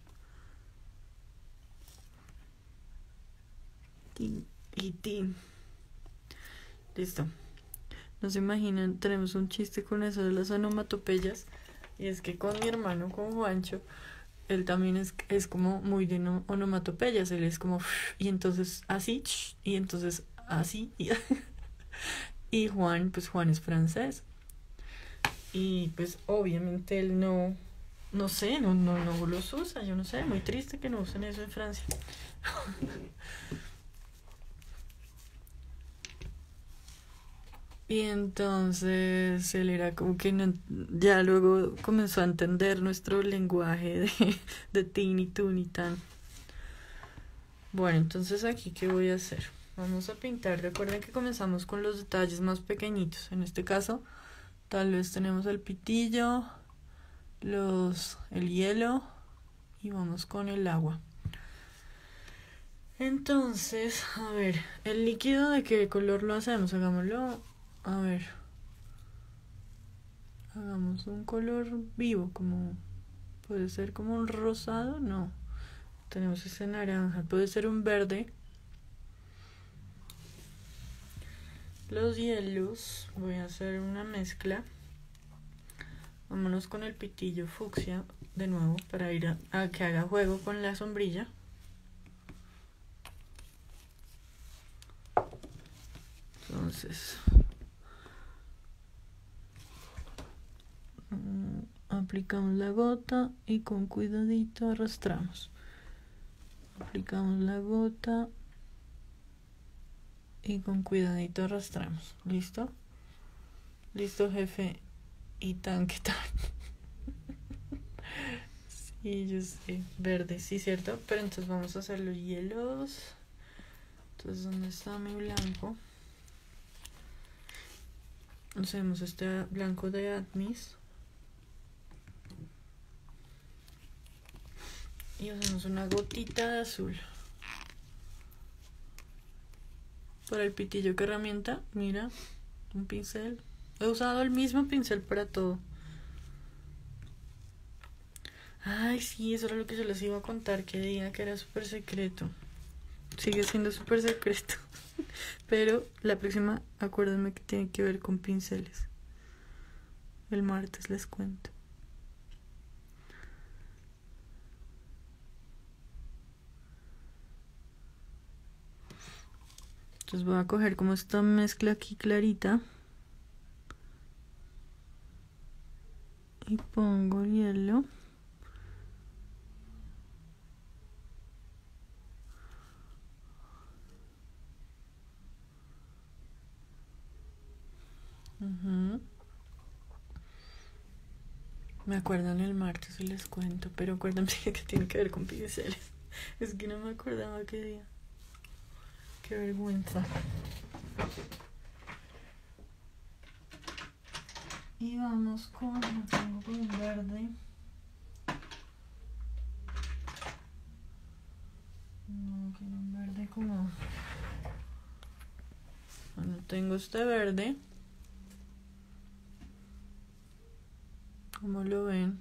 Tin y tin. Listo. No se imaginan, tenemos un chiste con eso de las onomatopeyas. Y es que con mi hermano, con Juancho, él también es, es como muy de no, onomatopeyas. Él es como, y entonces así, y entonces así. Y, y Juan, pues Juan es francés. Y pues obviamente él no, no sé, no, no, no los usa. Yo no sé, muy triste que no usen eso en Francia. Y entonces él era como que no, ya luego comenzó a entender nuestro lenguaje de, de tin y tun y tan. Bueno, entonces aquí, ¿qué voy a hacer? Vamos a pintar. Recuerden que comenzamos con los detalles más pequeñitos. En este caso, tal vez tenemos el pitillo, los, el hielo y vamos con el agua. Entonces, a ver, el líquido, ¿de qué color lo hacemos? Hagámoslo, a ver, hagamos un color vivo, como puede ser como un rosado, no, tenemos ese naranja, puede ser un verde. Los hielos, voy a hacer una mezcla. Vámonos con el pitillo fucsia de nuevo para ir a, a que haga juego con la sombrilla. Entonces, um, aplicamos la gota y con cuidadito arrastramos. Aplicamos la gota y con cuidadito arrastramos. ¿Listo? Listo, jefe. Y tan que tan. Sí, yo sé. Verde, sí, cierto. Pero entonces vamos a hacer los hielos. Entonces, ¿dónde está mi blanco? Hacemos este blanco de Atmis. Y hacemos una gotita de azul. Para el pitillo, ¿qué herramienta? Mira, un pincel. He usado el mismo pincel para todo. Ay, sí, eso era lo que yo les iba a contar, que día que era súper secreto. Sigue siendo súper secreto. Pero la próxima, acuérdenme que tiene que ver con pinceles. El martes les cuento. Entonces voy a coger como esta mezcla aquí clarita. Y pongo hielo. Uh-huh. Me acuerdan el martes y les cuento, pero acuérdense que tiene que ver con pinceles. Es que no me acordaba qué día. Qué vergüenza. Y vamos con, lo tengo con un verde. No, quiero un verde como... Bueno, tengo este verde. ¿Cómo lo ven?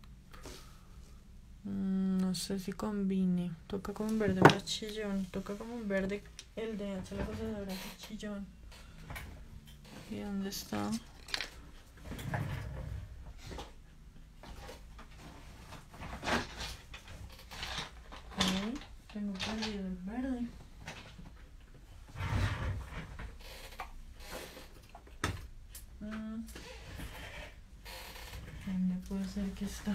Mm, no sé si combine. Toca como un verde más chillón. Toca como un verde el de hacer la cocedora chillón. ¿Y dónde está? Ay, tengo perdido el verde. Mm. ¿Dónde puede ser que está?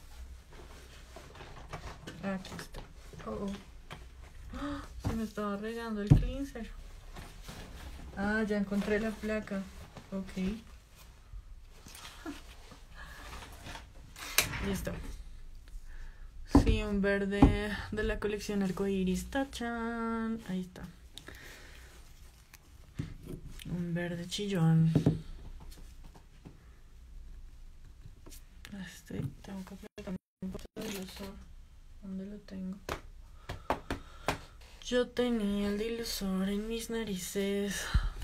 Aquí está. Oh, oh. ¡Ah! Se me estaba regando el cleanser. Ah, ya encontré la placa. Ok. Listo. Sí, un verde de la colección arcoiris. ¡Tachán! Ahí está. Un verde chillón. Este, tengo que aplicar un poco de luz. dilusor. ¿Dónde lo tengo? Yo tenía el dilusor en mis narices.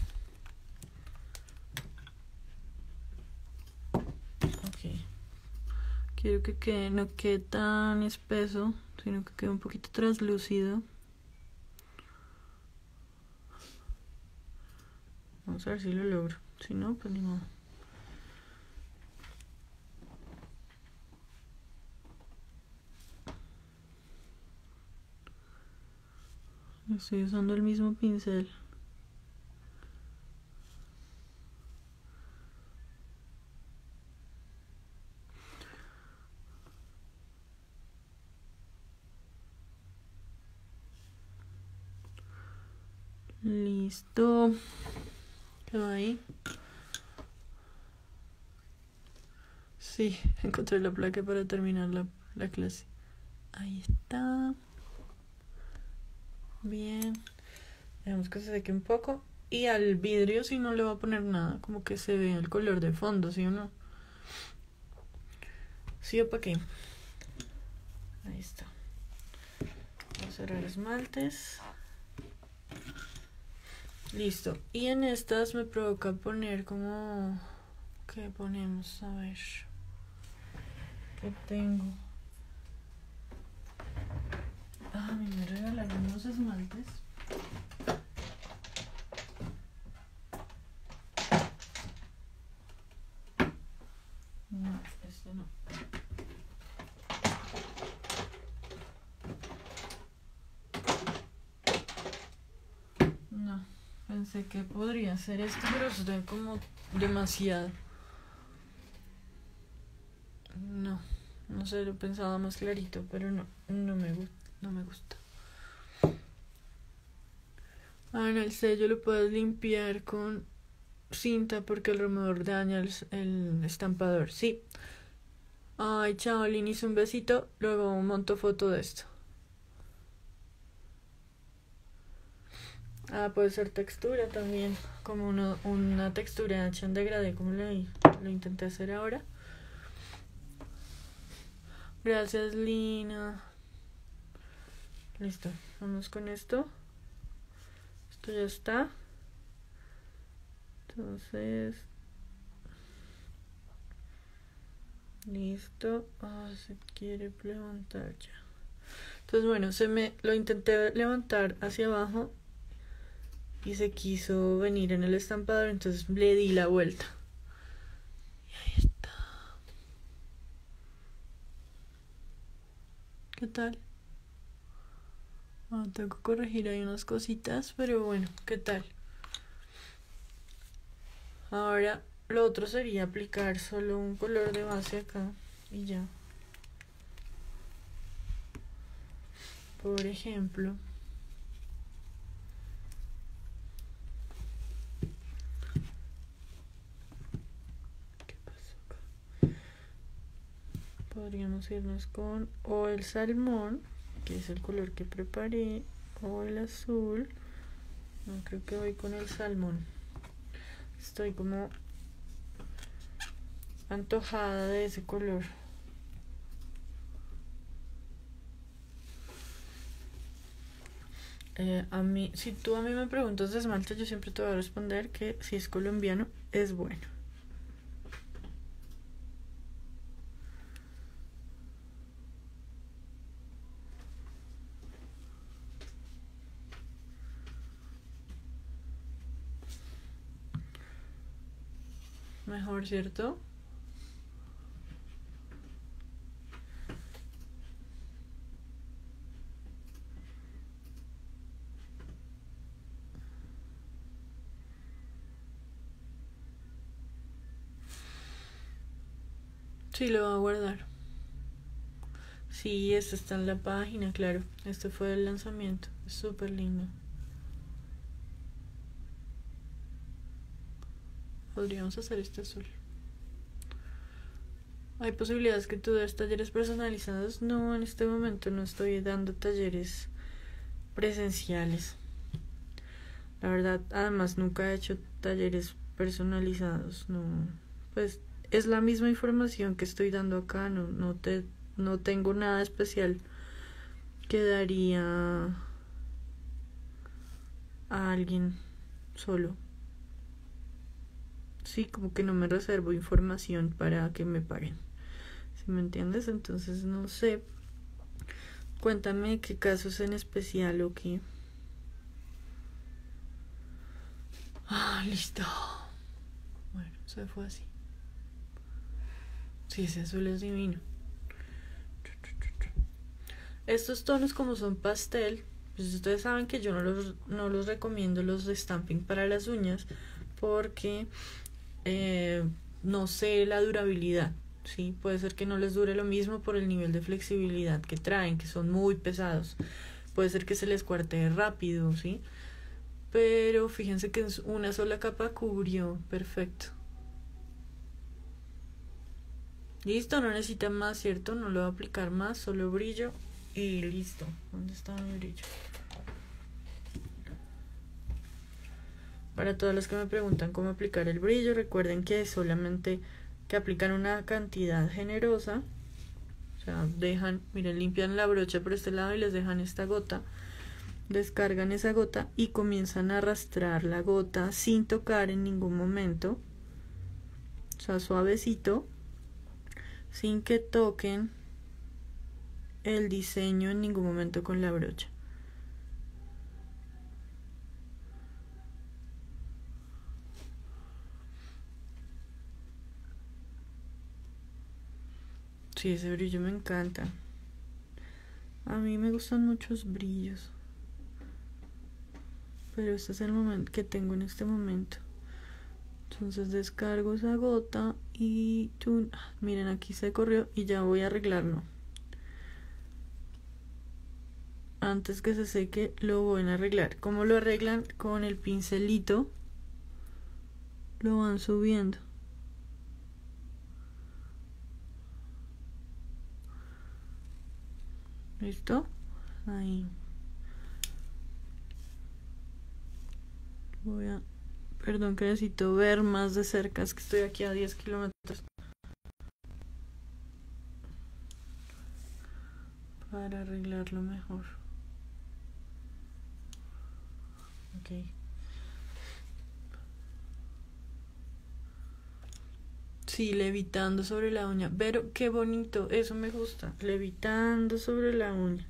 Ok. Quiero que quede, no quede tan espeso, sino que quede un poquito translúcido. Vamos a ver si lo logro. Si no, pues ni modo. Estoy usando el mismo pincel. Listo. Quedó ahí. Sí, encontré la placa para terminar la, la clase. Ahí está. Bien. Dejamos que se seque un poco. Y al vidrio si no le voy a poner nada. Como que se ve el color de fondo, ¿sí o no? ¿Sí o para qué? Ahí está. Voy a cerrar esmaltes. Listo. Y en estas me provoca poner como... ¿Qué ponemos? A ver. ¿Qué tengo? Ah, a mí me regalaron unos esmaltes. No, este no. No, pensé que podría ser esto, pero está como demasiado. No, no sé, lo pensaba más clarito, pero no, no me gusta, no me gusta. Ah, en el sello lo puedes limpiar con cinta porque el removedor daña el, el estampador, sí. Ay, chao, Linis, un besito, luego monto foto de esto. Ah, puede ser textura también, como una, una textura hecha en degradé, como lo, lo intenté hacer ahora. Gracias, Lina. Listo, vamos con esto. Esto ya está. Entonces, listo. Ah, oh, se quiere levantar ya. Entonces, bueno, se me lo intenté levantar hacia abajo y se quiso venir en el estampador, entonces le di la vuelta. Y ahí está. ¿Qué tal? Ah, tengo que corregir ahí unas cositas, pero bueno, ¿qué tal? Ahora lo otro sería aplicar solo un color de base acá y ya. Por ejemplo, ¿qué pasó acá? Podríamos irnos con o el salmón, que es el color que preparé, o el azul. No, creo que voy con el salmón. Estoy como antojada de ese color. Eh, a mí, si tú a mí me preguntas de esmalte, yo siempre te voy a responder que si es colombiano, es bueno. Mejor, ¿cierto? Sí, lo voy a guardar. Sí, esto está en la página, claro. Este fue el lanzamiento. Es súper lindo. Podríamos hacer este azul. ¿Hay posibilidades que tú des talleres personalizados? No, en este momento no estoy dando talleres presenciales. La verdad, además nunca he hecho talleres personalizados. No, pues es la misma información que estoy dando acá. No, no te no tengo nada especial que daría a alguien solo. Sí, como que no me reservo información para que me paguen. ¿Sí me entiendes? Entonces no sé. Cuéntame qué casos en especial o qué. Ah, listo. Bueno, se fue así. Sí, ese azul es divino. Estos tonos como son pastel, pues ustedes saben que yo no los, no los recomiendo los de stamping para las uñas porque eh, no sé la durabilidad, ¿sí? Puede ser que no les dure lo mismo por el nivel de flexibilidad que traen, que son muy pesados. Puede ser que se les cuartee rápido, ¿sí? Pero fíjense que una sola capa cubrió perfecto. Listo, no necesita más, ¿cierto? No lo voy a aplicar más, solo brillo y listo. ¿Dónde está mi brillo? Para todos los que me preguntan cómo aplicar el brillo, recuerden que solamente que aplican una cantidad generosa. O sea, dejan, miren, limpian la brocha por este lado y les dejan esta gota. Descargan esa gota y comienzan a arrastrar la gota sin tocar en ningún momento. O sea, suavecito, sin que toquen el diseño en ningún momento con la brocha. Sí, ese brillo me encanta. A mí me gustan muchos brillos, pero este es el momento que tengo en este momento. Entonces descargo esa gota y ¡tun! Miren, aquí se corrió y ya voy a arreglarlo. Antes que se seque lo voy a arreglar. ¿Cómo lo arreglan? Con el pincelito lo van subiendo. ¿Listo? Ahí. Voy a... Perdón que necesito ver más de cerca, es que estoy aquí a diez kilómetros. Para arreglarlo mejor. Ok. Sí, levitando sobre la uña. Pero qué bonito, eso me gusta. Levitando sobre la uña.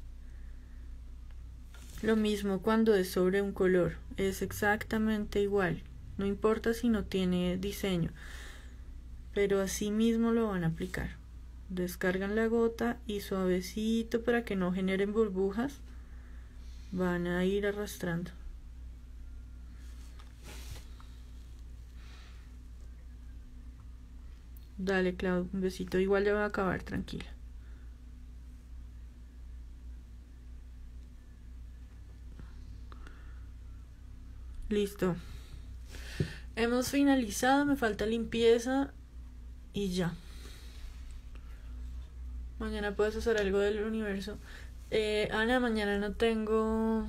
Lo mismo cuando es sobre un color. Es exactamente igual. No importa si no tiene diseño. Pero así mismo lo van a aplicar. Descargan la gota y suavecito para que no generen burbujas. Van a ir arrastrando. Dale, Clau, un besito. Igual ya va a acabar, tranquila. Listo. Hemos finalizado, me falta limpieza y ya. Mañana puedes hacer algo del universo. Eh, Ana, mañana no tengo...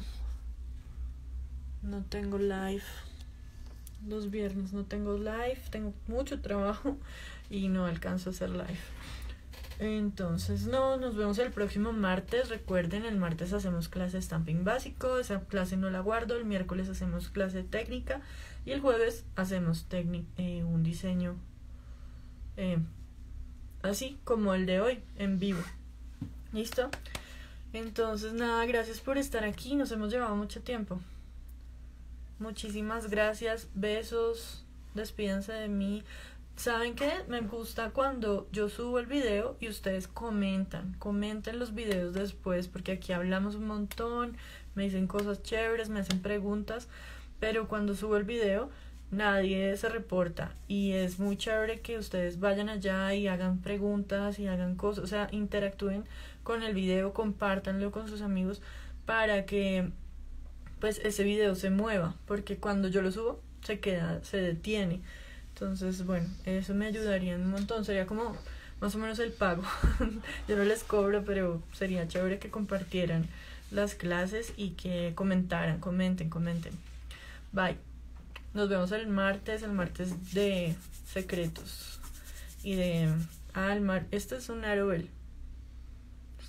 No tengo live. Los viernes no tengo live, tengo mucho trabajo y no alcanzo a hacer live. Entonces no, nos vemos el próximo martes. Recuerden, el martes hacemos clase de stamping básico, esa clase no la guardo. El miércoles hacemos clase técnica y el jueves hacemos eh, un diseño eh, así como el de hoy, en vivo. ¿Listo? Entonces nada, gracias por estar aquí, nos hemos llevado mucho tiempo. Muchísimas gracias, besos, despídense de mí. ¿Saben qué? Me gusta cuando yo subo el video y ustedes comentan, comenten los videos después, porque aquí hablamos un montón, me dicen cosas chéveres, me hacen preguntas, pero cuando subo el video nadie se reporta y es muy chévere que ustedes vayan allá y hagan preguntas y hagan cosas, o sea, interactúen con el video, compártanlo con sus amigos para que pues ese video se mueva, porque cuando yo lo subo se queda, se detiene. Entonces, bueno, eso me ayudaría un montón. Sería como más o menos el pago. Yo no les cobro, pero sería chévere que compartieran las clases y que comentaran, comenten, comenten. Bye. Nos vemos el martes, el martes de secretos. Y de... Ah, el mar... Este es un Arobel.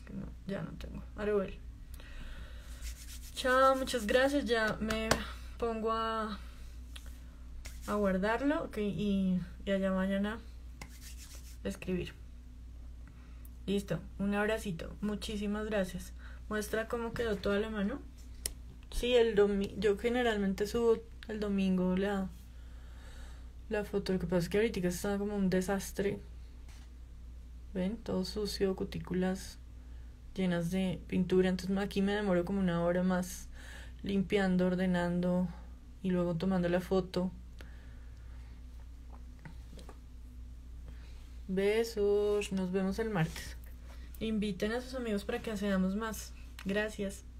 que no, ya no tengo. Ahora bueno. Chao, muchas gracias. Ya me pongo a, a guardarlo, ok, y, y allá mañana a escribir. Listo, un abracito. Muchísimas gracias. Muestra cómo quedó toda la mano. Sí, el domingo. Yo generalmente subo el domingo la, la foto. Lo que pasa es que ahorita está como un desastre. ¿Ven? Todo sucio, cutículas llenas de pintura. Entonces aquí me demoro como una hora más limpiando, ordenando y luego tomando la foto. Besos, nos vemos el martes. Inviten a sus amigos para que seamos más. Gracias.